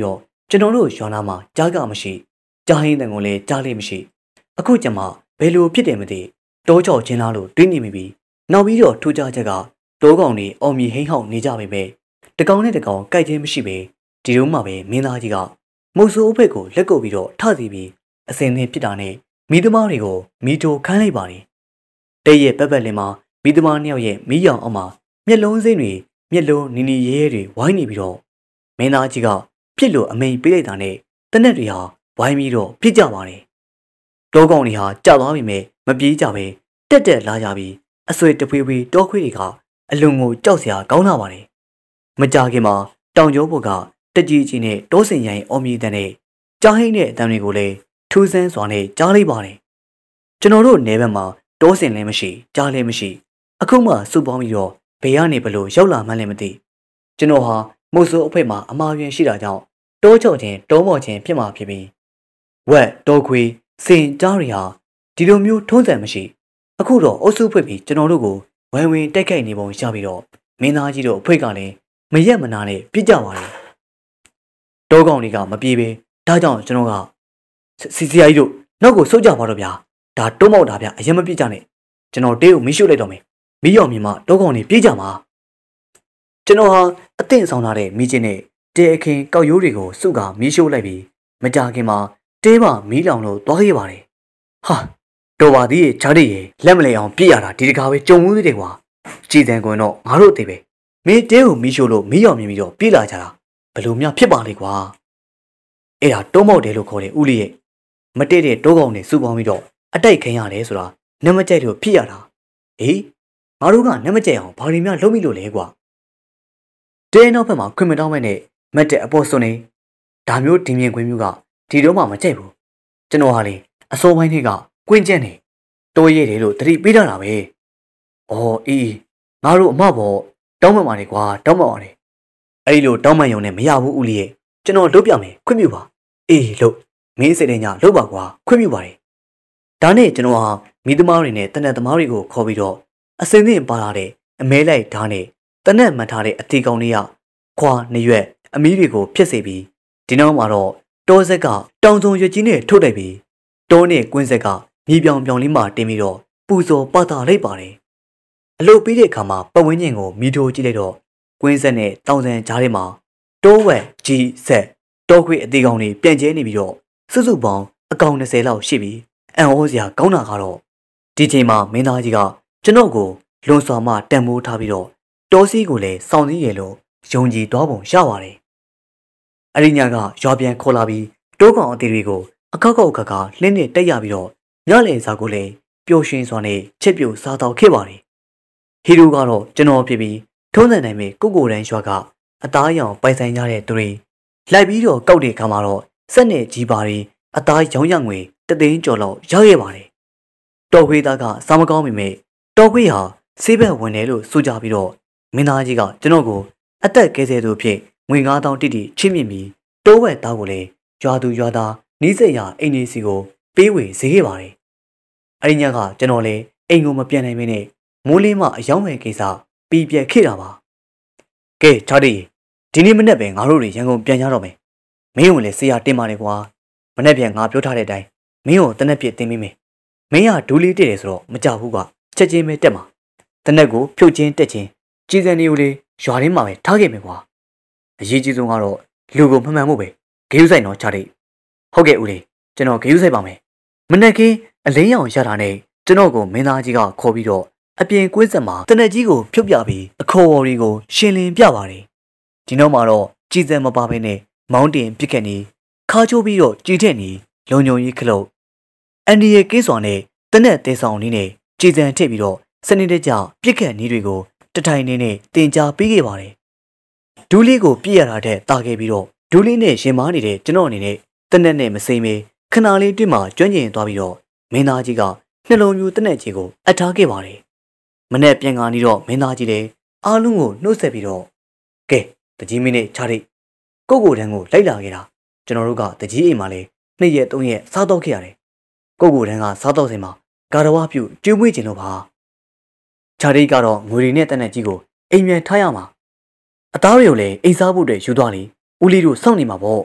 [SPEAKER 1] ကျွန်တော်တို့ရွာနာမှာကြားကမရှိကြားဟင်းတန်ကိုလည်းကြားလေးမရှိအခုကျမှဘယ်လိုဖြစ်တယ်မသိတောချောက်ချင်းလားလို့တွေးနေမိပြီနောက်ပြီးတော့ထူးခြားချက်ကတောကောင်တွေအော်မီဟိန်းဟောက်နေကြပေမဲ့တကောင်နဲ့တကောင်ကြိုက်ချင်းမရှိပဲဒီလိုမှပဲမင်းသားကြီးကမုတ်ဆိုးအဖက်ကိုလက်ကုပ်ပြီးတော့ထစီပြီးအစင်နဲ့ပြစ်တာနဲ့မိသမားတွေကိုမီတိုခန်းလိုက်ပါတယ်တဲ့ရဲ့ပက်ပက်လင်းမှာမိသမားနှစ်ယောက်ရဲ့မီးရောင်အောက်မှာမျက်လုံးစိမ့်တွေမျက်လုံးနီနီရဲရဲတွေဝိုင်းနေပြီးတော့မင်းသားကြီးကပြစ်လို့အမိန်ပေးလိုက်တာနဲ့တနက်တွေဟာဝိုင်းပြီးတော့ပြစ်ကြပါတယ်တောကောင်တွေဟာကြောက်သွားပြီမဲ့မပြေးကြပဲတက်တက်လာကြပြီးအဆွေတဖွေဖွေတောခွေးတွေကအလွန်ကိုကြောက်စရာကောင်းလာပါတယ်မကြခင်မှာတောင်ကျောဘုတ်ကတကြီးကြီးနဲ့တောစင်ရိုင်းအော်မြည်တဲ့နဲ့ကြားဟိန်းတဲ့အတန်တွေကိုလည်းထူးဆန်းစွာနဲ့ကြားလိုက်ပါတယ်ကျွန်တော်တို့နယ်ဘက်မှာတောစင်လည်းမရှိကြားလည်းမရှိအခုမှစုပေါင်းပြီးတော့ဘယ်ကနေဘလို့ရောက်လာမှန်းလည်းမသိကျွန်တော်ဟာမုတ်ဆိုးအဖက်မှာအမာရွင်ရှိတာကြောင့်တောချော့ခြင်းတောမော့ခြင်းဖြစ်မှာဖြစ်ပြီးဝက်တောခွေးစင်ကြားတွေဟာဒီလိုမျိုးထုံးစံမရှိအခုတော့အုပ်စုဖွဲ့ပြီးကျွန်တော်တို့ကိုဝိုင်းဝန်းတိုက်ခိုက်နေပုံရပြီးတော့မင်းသားကြီးတို့အဖွဲ့ကလည်းမရက်မနာနဲ့ပြစ်ကြပါလေတောကောင်တွေကမပြေပဲဒါကြောင့်ကျွန်တော်ကစီစီအိုက်တို့နောက်ကိုဆုတ်ကြပါတော့ဗျာဒါတုံးမောက်တာဗျအရင်မပြစ်ကြနဲ့ကျွန်တော်တေးကိုမီးရှို့လိုက်တော့မယ်မီးရောင်မြင်မှတောကောင်တွေပြေးကြမှာကျွန်တော်ဟာအသင့်ဆောင်လာတဲ့မီးချင်းနဲ့တဲအခင်းကောက်ရိုးတွေကိုစုကမီးရှို့လိုက်ပြီးမကြခင်မှာတေးမမီးလောင်လို့သွားခဲ့ပါတယ်ဟာတော်ပါသေးရဲ့ဂျားတွေရဲ့လက်မလဲအောင်ပြစ်ရတာဒီတကားပဲကြုံမှုသေးတယ်ကွာကြည်တန်ကွင်တော့ငါတို့အသေးပဲမင်းတဲကိုမီးရှို့လို့မီးရောင်မြင်ပြီးတော့ပြေးလာကြတာဘလို့များဖြစ်ပါလေကွာအဲ့ဒါတုံးမောက်တယ်လို့ခေါ်တယ်ဦးလေးရဲ့မတည့်တဲ့တောကောင်တွေစုပေါင်းပြီးတော့အတိုက်ခင်ရတယ်ဆိုတာနမကြိုက်လို့ဖြစ်ရတာဟေးငါတို့ကနမကြိုက်အောင်ဘာတွေများလုပ်မိလို့လဲကွာတဲနောက်ဘက်မှာခွင်မတောင်းမဲ့နဲ့မက်တဲ့အပေါ်စွန်နေဒါမျိုးဒီမြင်ခွင့်မျိုးကဒီတော့မှမကြိုက်ဘူးကျွန်တော်ဟာလေအစောပိုင်းတွေကကွင်းကျက်နေတိုးရဲတယ်လို့တတိပေးတာပဲအော်အေးငါတို့အမဘောတောင်းမှန်ပါလေကွာတောင်းမှန်ပါလေအဲ့လိုတောင်းမှန်ရုံနဲ့မရဘူးဦးလေးရဲ့ကျွန်တော်လုပ်ပြမယ်ခွင့်ပြုပါအေးလို့မင်းစိတ်ထဲညလုပ်ပါကွာခွင့်ပြုပါတယ်ဒါနဲ့ကျွန်တော်ဟာမိသမားတွေနဲ့တနက်သမားတွေကိုခေါ်ပြီးတော့အစင်းသင့်ပါလာတဲ့အမဲလိုက်ဓာတ်နဲ့တနက်မှန်ထားတဲ့အတီကောင်တွေကခွာနှရွက်အမီးတွေကိုဖျက်စေပြီးဒီနောက်မှာတော့တောဆက်ကတောင်စုံရွက်ကြီးနဲ့ထုတ်လိုက်ပြီးတောနဲ့ကွင်းဆက်ကမြေပြောင်ပြောင်လေးမှတင်ပြီးတော့ပူဇော်ပတာလိုက်ပါတယ်အလုပ်ပြီးတဲ့အခါမှာပတ်ဝန်းကျင်ကိုမီထိုးကြည့်လိုက်တော့ကွင်းဆက်နဲ့တောင်ဆန်ကြားထဲမှာတောဝက်ကြီးဆက်တောခွေအတီကောင်တွေပြန်ကျဲနေပြီးတော့စုစုပေါင်းအကောင်20လောက်ရှိပြီးအံ့ဩစရာကောင်းတာကတော့ဒီချိန်မှာမင်းသားကြီးကကျွန်တော်ကိုလွန်စွာမှတန်မိုးထားပြီးတော့တောစီးကိုလည်းစောင့်စည်းရလို့ယုံကြည်သွားပုံရပါတယ်။အရိညာကရွာပြန်ခေါ်လာပြီးတိုးကောင်အသေးတွေကိုအခောက်ခောက်ခါခါလှင်းနဲ့တက်ရပြီးတော့ညလည်စာကိုလည်းပျော်ရွှင်စွာနဲ့ချက်ပြုတ်စားတော့ခဲ့ပါတယ်။ဟီရိုကတော့ကျွန်တော်ဖြစ်ပြီးထုံးစံနိုင်မဲ့ကိုကိုတန်းရွာကအသားရောင်ပိုင်ဆိုင်ကြတဲ့သူတွေလိုက်ပြီးတော့ကောက်တဲ့ခါမှာတော့စက်နဲ့ကြီးပါတွေအသားရောင်ရငွေတသိန်းကျော်လောက်ရခဲ့ပါတယ်။တော်ခွေးသားကစားမကောင်းပေမဲ့တော်ခွေးဟာဆေးဘက်ဝင်တယ်လို့ဆိုကြပြီးတော့မင်းသားကြီးကကျွန်တော်ကိုအသက်ကဲဆဲသူဖြစ်ငွေ9000တိတိချင်းမြင့်ပြီးတိုးဝက်သားကိုလည်းရွာသူရွာသားနီးစက်ရအိမ်နေစီကိုပေးဝေစေခဲ့ပါတယ်။အဲဒီညကကျွန်တော်လည်းအိမ်ကိုမပြန်နိုင်မင်းနဲ့မိုးလင်းမှအယောင်းမဲ့ကိစ္စပြီးပြက်ခဲ့တာပါ။ကဲချားတီဒီနေ့မနေ့ပဲငါတို့တွေရန်ကုန်ပြန်ကြတော့မယ်။မင်းကိုလည်းဆေးရတင်ပါလေကွာ။မနေ့ပြန်ငါပြောထားတဲ့အတိုင်းမင်းကိုတနက်ပြစ်တင်မိမယ်။မင်းကဒူးလေးတည့်တယ်ဆိုတော့မကြဘူးကချက်ချင်းပဲတက်မှာ။တနက်ကိုဖြုတ်ချင်းတက်ချင်းကြီးစံနေဦးလေးရွာရင်းမှာပဲထားခဲ့မယ်ကွာ။အရေးကြီးဆုံးကတော့လူကိုမှန်မှန်မှုပဲဂေးဥဆိုင်တော့ချတိဟုတ်ကဲ့ဦးလေးကျွန်တော်ဂေးဥဆိုင်ပါမယ်မနေ့ကအလင်းရောင်ရတာနဲ့ကျွန်တော်ကိုမင်းသားကြီးကခေါ်ပြီးတော့အပြင်ကွင်းဆက်မှာတနက်ကြီးကိုဖြုတ်ပြပြီးအခေါ်ဝေါ်တွေကိုရှင်းလင်းပြပါတယ်ဒီနောက်မှာတော့ကြည်စံမပါဘဲနဲ့မောင်းတင်ပစ်ခတ်နေခါချိုးပြီးတော့ကြည်ထက်နေလုံုံကြီးခလုတ်အန်ဒီရဲ့ကင်းစွာနဲ့တနက်တဲဆောင်နေနဲ့ကြည်စံထည့်ပြီးတော့စနေတကြပစ်ခတ်နေတွေကိုတထိုင်နေနဲ့တင်ကြားပေးခဲ့ပါတယ်ဒူးလေးကိုပြည့်ရတာတဲ့တာခဲ့ပြီးတော့ဒူးလေးနဲ့ရှင်မားနေတဲ့ကျွန်တော်အနေနဲ့တနက်နဲ့မစိမ့်မေခဏလေးတွေ့မှကျွမ်းကျင်သွားပြီးတော့မင်းသားကြီးကနှလုံးမျိုးတနက်ကြီးကိုအထားခဲ့ပါတယ်မနေ့ပြန်ကားနေတော့မင်းသားကြီးလည်းအားလုံးကိုနှုတ်ဆက်ပြီးတော့ကဲတကြီးမင်းနဲ့ချားရိတ်ကိုကိုတန်းကိုလိုက်လာခဲ့တာကျွန်တော်တို့ကတကြီးအိမ်မှာလည်း2ရက်3ရက်စားတော့ခဲ့ရတယ်ကိုကိုတန်းကစားတော့စင်မှာဂါရဝပြုကျွေးမွေးခြင်းလို့ပါချားရိတ်ကတော့ငွေတွေနဲ့တနက်ကြီးကိုအိမ်မြန်ထားရမှာအသားတွေကိုလည်းအိမ်စားဖို့အတွက်ယူသွားလေဦးလေးတို့စောင့်နေမှာပေါ့ဟ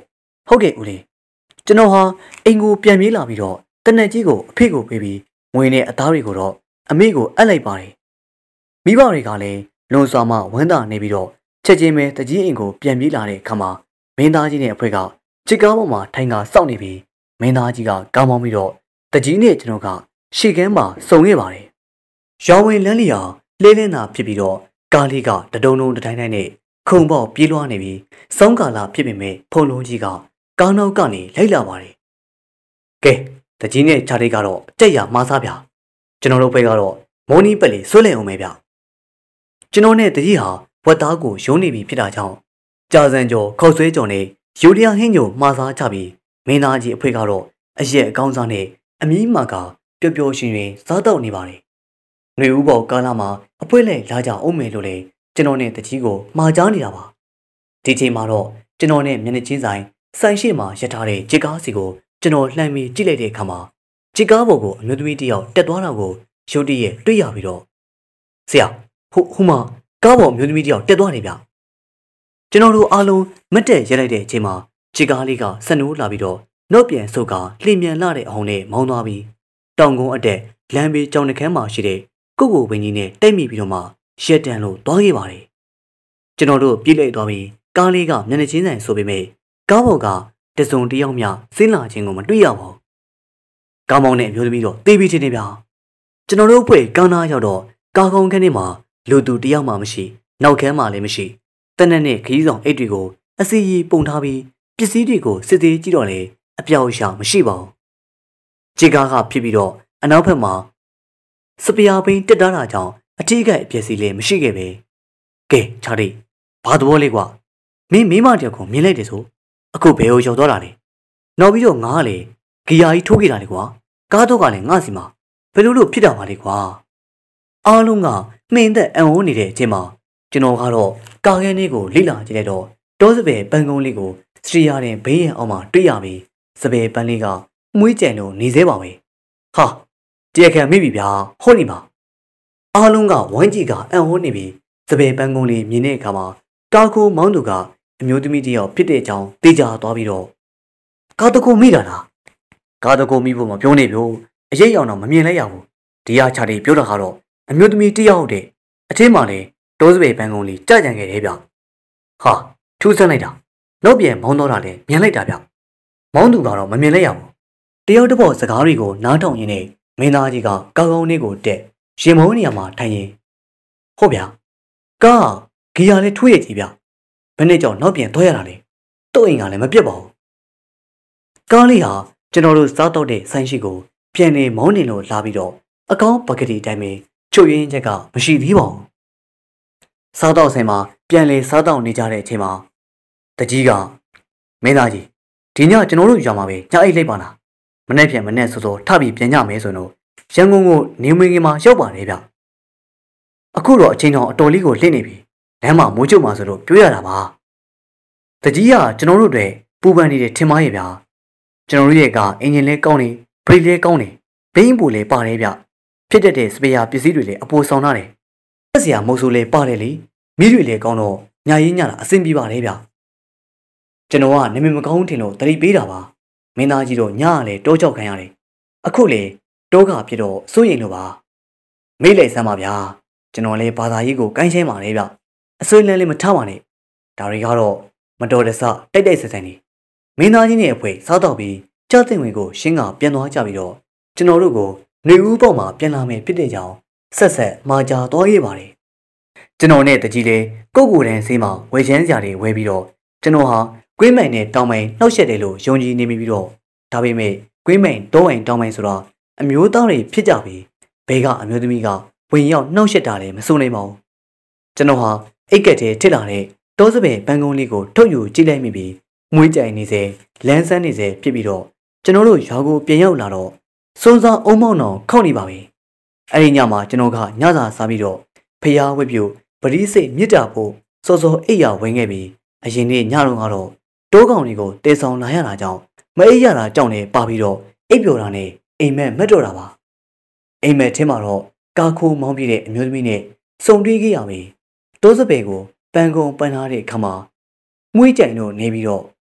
[SPEAKER 1] ဟုတ်ကဲ့ဦးလေးကျွန်တော်ဟာအိမ်ကိုပြန်ပြေးလာပြီးတော့တနက်ကြီးကိုအဖေကိုပေးပြီးငွေနဲ့အသားတွေကိုတော့အမေကိုအပ်လိုက်ပါတယ်မိဘတွေကလည်းလွန်စွာမှဝမ်းသာနေပြီးတော့ချက်ချင်းပဲတကြီးအိမ်ကိုပြန်ပြေးလာတဲ့အခါမှာမင်းသားကြီးနဲ့အဖွဲကချစ်ကားပေါ်မှာထိုင်ကစောင့်နေပြီးမင်းသားကြီးကကောင်းမောင်းပြီးတော့တကြီးနဲ့ကျွန်တော်ကရှေ့ကမ်းမှာစုံခဲ့ပါတယ်ရောင်ဝင်လန်းလျာလေးလင်းတာဖြစ်ပြီးတော့ကားလေးကတဒုံဒုံတတိုင်းတိုင်းနဲ့ခုံပေါက်ပြေးလွှားနေပြီးစောင်းကာလာဖြစ်ပေမဲ့ဖုံလုံးကြီးကကားနောက်ကနေလိုက်လာပါတယ်ကဲတကြီးနဲ့ခြားလေးကတော့ကြက်ရမှားစားဗျာကျွန်တော်တို့ဘက်ကတော့မော်နီပက်လေးဆွဲလည်အောင်ပဲဗျကျွန်တော်နဲ့တကြီးဟာဝက်သားကိုရုံးနေပြီဖြစ်တာကြောင့်ကြာစံကျော်ခောက်ဆွဲကျော်နဲ့ယူရီးယားဟင်းညိုမှားစားချပြီးမင်းသားကြီးအဖွဲကတော့အရက်အကောင်းစားနဲ့အမီးမာကပျော်ပျော်ရွှင်ရွှင်စားတော့နေပါတယ်။ຫນွေဦးပေါ်ကားလာမှာအဖွဲလဲလာကြအောင်မယ်လို့လေကျွန်တော်နဲ့တကြီးကိုမှားကြားနေတာပါ။ဒီချိန်မှာတော့ကျွန်တော်နဲ့မျက်နှာချင်းဆိုင်ရှိမှာရထားတဲ့ဂျစ်ကားစီကိုကျွန်တော်လှမ်းပြီးကြည့်လိုက်တဲ့အခါမှာဂျစ်ကားပေါ်ကိုအမျိုးသမီးတစ်ယောက်တက်သွားတာကိုရုတ်တရက်တွေ့ရပြီးတော့ဆရာဟိုမှာကားပေါ်အမျိုးသမီးတစ်ယောက်တက်သွားနေဗျ။ကျွန်တော်တို့အားလုံးမတ်တက်ရက်လိုက်တဲ့အချိန်မှာဂျစ်ကားလေးကဆက်နိုးလာပြီးတော့နော့ပြန်ဆုတ်ကလျင်မြန်လာတဲ့အဟုန်နဲ့မောင်းသွားပြီးတောင်ကုန်းအတက်လမ်းဘေးကြောင်နှခမ်းမှာရှိတဲ့ကုတ်ကိုပင်ကြီးနဲ့တိုက်မိပြီးတော့မှရက်တန်လို့သွားခဲ့ပါတယ်ကျွန်တော်တို့ပြေးလိုက်သွားပြီးကားလေးကမျက်နှာချင်းဆိုင်ဆိုပေမဲ့ကားပေါ်ကတစုံတယောက်မျှဆင်းလာခြင်းကိုမတွေ့ရပါဘူးကားမောင်းတဲ့အမျိုးသမီးတော့တေးပြီးချင်းနေဗျာကျွန်တော်တို့အဖွဲ့ကားနာရောက်တော့ကားကောင်းခန်းထဲမှာလူသူတယောက်မှမရှိနောက်ခန်းမှလည်းမရှိတနက်နဲ့ခရီးဆောင်အိတ်တွေကိုအစီရီပုံထားပြီးပစ္စည်းတွေကိုစစ်သေးကြည့်တော့လေအပြောက်အရှောင်မရှိပါဘူးဂျီကာကဖြစ်ပြီးတော့အနောက်ဘက်မှာစပီယာဘိန်းတက်တာကြောင့်အထီးကအပျက်စီးလည်းမရှိခဲ့ပဲကဲချာတိဘာသဘောလေးကွာမင်းမိမတယောက်ကိုမြင်လိုက်တယ်ဆိုအခုဘယ်ကိုရောက်သွားတာလဲနောက်ပြီးတော့ငါကလေဂီယာကြီးထိုးခဲ့တာလေကွာကားတော့ကလည်းငါစီမှာဘယ်လိုလုပ်ဖြစ်တာပါလဲကွာအားလုံးကမှင်သက်အံ့ဩနေတဲ့အချိန်မှာကျွန်တော်ကတော့ကာကန်းလေးကိုလိလာကြည့်လိုက်တော့တောစပယ်ပန်းကုန်းလေးကိုစထရီယာတင်ဘေးရင်အောင်မှာတွေ့ရပြီးစပယ်ပန်းလေးကမွေးကြံလို့နေသေးပါပဲဟာတရားခံမိပြီဗျာဟုတ်နေပါအားလုံးကဝိုင်းကြီးကအံ့ဩနေပြီးစပယ်ပန်းကုန်းလေးမြင်တဲ့အခါမှာကာကိုမောင်းသူကအမျိုးသမီးတယောက်ဖြစ်တဲ့အကြောင်းသိကြသွားပြီးတော့ကာတကူမိတာလားကာတကူမိဖို့မပြောနေဘူးအရေးအောင်တော့မမြင်လိုက်ရဘူးဒီဟာချာတီပြောတာကတော့အမျိုးသမီးတယောက်တဲ့အထင်းမှလည်းတိုးစပယ်ပန်းကုန်းလေးကြကြံခဲ့တယ်ဗျဟာထူးဆန်းလိုက်တာနောက်ပြန်မောင်းတော့တာလည်းမြင်လိုက်တာဗျမောင်းသူကတော့မမြင်လိုက်ရဘူးတယောက်တစ်ပေါ်စကားတွေကိုနားထောင်ရင်းနဲ့မင်းသားကြီးကကာကောင်းလေးကိုတက်ရင်မုံနေရာမှာထိုင်ရင်ဟုတ်ဗျာကားဂီယာလေးထွေးရကြီးဗျဘယ်နဲ့ကြောင့်နောက်ပြန်သွားရတာလဲတုတ်အိမ်ကလည်းမပြတ်ပါဘူးကားလေးဟာကျွန်တော်တို့စားတော့တဲ့ဆိုင်ရှိကိုပြန်နေမောင်းနေလို့လာပြီးတော့အကောင်းပကတိတိုင်းပဲချုပ်ရင်းချက်ကမရှိသေးပါဘူးစားတော့ဆိုင်မှာပြန်လေစားတော့နေကြတဲ့အချိန်မှာတကြီးကမင်းသားကြီးဒီညကျွန်တော်တို့ရွာမှာပဲညအိတ်လိုက်ပါလားမနေ့ပြန်မနေ့စောစောထပြီးပြန်ကြမယ်ဆိုတော့ရန်ကုန်ကိုနေမွေးငင်မှာရောက်ပါတယ်ဗျအခုတော့အချိန်တော်အတော်လေးကိုလှည့်နေပြီလမ်းမှာမိုးချုပ်မှာဆိုတော့ပြောရတာပါတကြီးကကျွန်တော်တို့တွေပူပန်နေတဲ့ထင်မရဲ့ဗျာကျွန်တော်တို့ရဲ့ကအင်ဂျင်လေးကောင်းနေဘရိတ်လေးကောင်းနေဘိန်းပူလေးပါတယ်ဗျဖြစ်တဲ့စပယ်ယာပစ္စည်းတွေလည်းအပိုဆောင်ထားတယ်ဆက်စရာမဟုတ်ဆိုလေပါတယ်လေမိတွေလည်းကောင်းတော့ညာရင်းညတာအဆင်ပြေပါတယ်ဗျကျွန်တော်ကနာမည်မကောင်းထင်လို့တတိပေးတာပါမင်းသားကြီးတော့ညကလည်းတောကြောက်ခံရတယ်အခုလေတောကဖြစ်တော့စိုးရိမ်လို့ပါမေးလိုက်စမ်းပါဗျာကျွန်တော်လည်းဘာသာရေးကိုကိုင်းရှင်းပါလေဗျအဆွေးလန်းလေးမထားပါနဲ့ဒါတွေကတော့မတော်တဆတိုက်တိုက်ဆက်ဆန်နေမင်းသားကြီးနဲ့အဖွဲစားတော့ပြီးကြောက်တဲ့ဝင်ကိုရှင်းကပြန်သွားကြပြီးတော့ကျွန်တော်တို့ကိုနေဦးပေါ့မှာပြန်လာမယ်ဖြစ်တဲ့ကြောင်ဆက်မှာကြာသွားခဲ့ပါတယ်ကျွန်တော်နဲ့တကြီးလေးကိုကိုတန်းဆေးမှာဝယ်ချမ်းစရာတွေဝယ်ပြီးတော့ကျွန်တော်ဟာကွင်းမိုင်နဲ့တောင်မိုင်နှောက်ရက်တယ်လို့ယုံကြည်နေမိပြီးတော့ဒါပေမဲ့ကွင်းမိုင်တောမိုင်တောင်မိုင်ဆိုတာအမျိုးသားတွေဖြစ်ကြပြီးဘဲကအမျိုးသမီးကဝင်ရောက်နှောက်ရက်တာလည်းမစိုးနိုင်ပါဘူးကျွန်တော်ဟာအိတ်ကက်ထဲထစ်လာတဲ့တောစပယ်ပန်းကုန်းလေးကိုထုတ်ယူကြည့်လိုက်မိပြီးမွေးကြိုင်နေစေလန်းဆန်းနေစေဖြစ်ပြီးတော့ကျွန်တော်တို့ရွာကိုပြန်ရောက်လာတော့စွန်းစားအုံမောင်းအောင်ခောက်နေပါပြီအဲ့ဒီညမှာကျွန်တော်ကညစာစားပြီးတော့ဖျားဝက်ပြူပရိစိတ်မြစ်တာဖို့စောစောအိပ်ရဝင်ခဲ့ပြီးအရင်နေ့ညတော့ကတော့တိုးကောင်တွေကိုတဲဆောင်လာရတာကြောင့်မအိပ်ရတာကြောင့်လည်းပါပြီးတော့အိပ်ပျော်တာနဲ့အိမ်မက်မက်တော့တာပါအိမ်မက်ထဲမှာတော့ကာခိုးမောင်းပြတဲ့အမျိုးသမီးနဲ့စုံတွေ့ခဲ့ရပြီတိုးစပယ်ကိုပန်းကုံပန်းထားတဲ့ခါမှာမွေးကြိုင်တော့နေပြီးတော့သူ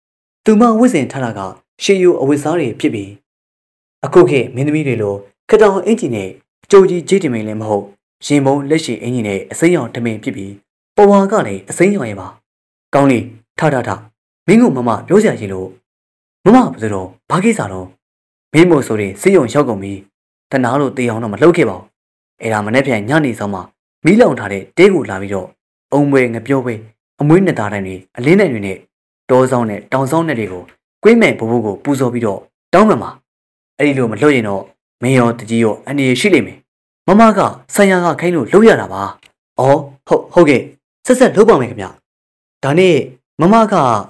[SPEAKER 1] သူမဝစ်စင်ထားတာကရှေးယူအဝတ်စားတွေဖြစ်ပြီးအခုခေတ်မင်းသမီးတွေလိုခတောင်အင်ဂျီနဲ့ကြိုကြီးဂျေးတင်မင်းလည်းမဟုတ်ရင်မုံလက်ရှိအင်ဂျီနဲ့အစိမ်းရောင်တမင်ဖြစ်ပြီးပေါ်ဝါကလည်းအစိမ်းရောင်ရဲ့ပါကောင်းလေထမင်းကမမပြောစရာရှိလို့မမဘယ်လိုတော့ဘာကိစ္စတော့မင်းမို့ဆိုရင်စေးရုံရောက်ကုန်ပြီတနာလို့တေးအောင်တော့မလှုပ်ခဲ့ပါဘူးအဲ့ဒါမနေ့ပြန်ညနေဆောင်မှမီးလောင်ထားတဲ့တဲကိုလာပြီးတော့အုံပွဲငပြောပွဲအမွေးနှစ်သားတိုင်းတွေအလင်းနိုင်တွေနဲ့တောဆောင်နဲ့တောင်ဆောင်နဲ့တွေကိုကွင်းမဲ့ဘိုးဘိုးကိုပူဇော်ပြီးတော့တောင်းပန်ပါအဲ့ဒီလိုမလှုပ်ရင်တော့မင်းရောတကြီးရောအနေရရှိလိမ့်မယ်မမကဆိုင်ရန်ကခိုင်းလို့လှုပ်ရတာပါအော်ဟုတ်ကဲ့ဆက်လှုပ်ပါမယ်ခင်ဗျဒါနဲ့မမ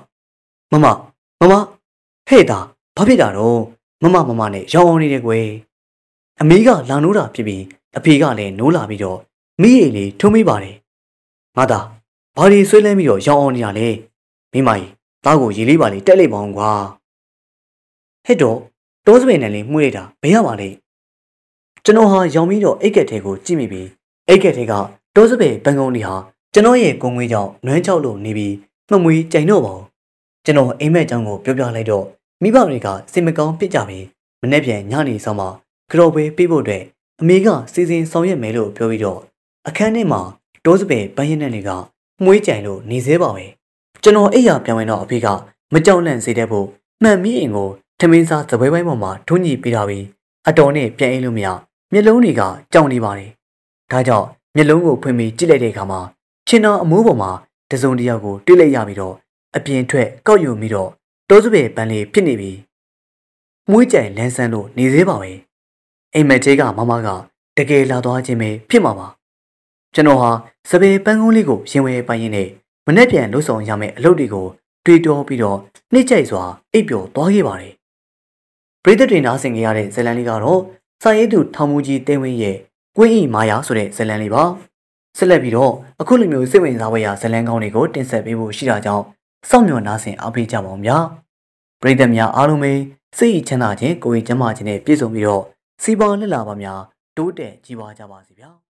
[SPEAKER 1] ဟဲ့တာဘာဖြစ်တာတော့မမနဲ့ရောင်းအောင်နေတယ်ကွယ်အမေကလာနိုးတာဖြစ်ပြီးအဖေကလည်းနိုးလာပြီးတော့မိရိလေးထုံးမိပါတယ်ငါသာဘာဒီဆွဲလန်းပြီးတော့ရောင်းအောင်နေရလဲမိမကြီးသားကိုရေလေးပါလေးတက်လိုက်ပါအောင်ကွာဟဲ့တော့တောစပယ်နဲ့လေးမှုလိုက်တာဘယ်ရပါလဲကျွန်တော်ဟာရောင်ပြီးတော့အိတ်ကက်ထဲကိုကြည့်မိပြီးအိတ်ကက်ထဲကတောစပယ်ပန်းကုန်းလေးဟာကျွန်တော်ရဲ့ကုံငွေးကြောင့်နွမ်းချောက်လို့နေပြီးမှမွေးကြိုင်တော့ပါဘူးကျွန်တော်အိမ်မက်အကြောင်းကိုပြောပြလိုက်တော့မိဘတွေကစိတ်မကောင်းဖြစ်ကြပြီးမနေ့ပြန်ညနေဆောင်မှာကတော်ပဲပြေးဖို့အတွက်အမေကစီစဉ်ဆောင်ရွက်မယ်လို့ပြောပြီးတော့အခန်းထဲမှာတောစပယ်ပန်းရင်းနဲ့တွေကမွေးကြိုင်လို့နေသေးပါပဲကျွန်တော်အိပ်ရာပြန်ဝင်တော့အဖေကမကြောက်လန့်စေတဲ့ဖို့မှန်မိအိမ်ကိုထမင်းစားသပွဲပိုင်းပေါ်မှာထွန်းညှိပေးတာပြီးအတော်နဲ့ပြန်အိမ်လို့မရမျက်လုံးတွေကကြောင်နေပါတယ်ဒါကြောင့်မျက်လုံးကိုဖွင့်ပြီးကြည့်လိုက်တဲ့အခါမှာချင်းတော်အမိုးပေါ်မှာတစုံတစ်ယောက်ကိုတွေ့လိုက်ရပြီးတော့အပြင်ထွက်ကောက်ယူပြီးတော့တောစပယ်ပန်းလေးဖြစ်နေပြီမွေးကြိုင်လန်းဆန်းလို့နေသေးပါပဲအိမ်မက်ကြီးကမမကတကယ်လာသွားခြင်းပဲဖြစ်မှာပါကျွန်တော်ဟာစပယ်ပန်းကုန်းလေးကိုရင်ဝဲပိုင်းရင်းနဲ့မနေ့ပြန်လှုပ်ဆောင်ရမယ့်အလုပ်တွေကိုတွေးတောပြီးတော့နှိမ့်ကြိုက်စွာအိပ်ပျော်သွားခဲ့ပါတယ်ပရိသတ်တွေနားဆင်ကြရတဲ့ဇလန်လေးကတော့စာရေးသူထောင်မူကြီးတိမ်ဝင်းရဲ့ကွင်းဤမာယာဆိုတဲ့ဇလန်လေးပါဆက်လက်ပြီးတော့အခုလိုမျိုးစိတ်ဝင်စားဖွယ်ရာဇလန်ကောင်းတွေကိုတင်ဆက်ပေးဖို့ရှိတာကြောင့်စောင့်မျှော်နားဆင်အားပေးကြပါဦးဗျာပရိသတ်များအားလုံးပဲစိတ်ချမ်းသာခြင်းကိုယ်ကျန်းမာခြင်းနဲ့ပြည့်စုံပြီးတော့စီးပွားလက်လာပါများတိုးတက်ကြီးပွားကြပါစေဗျာ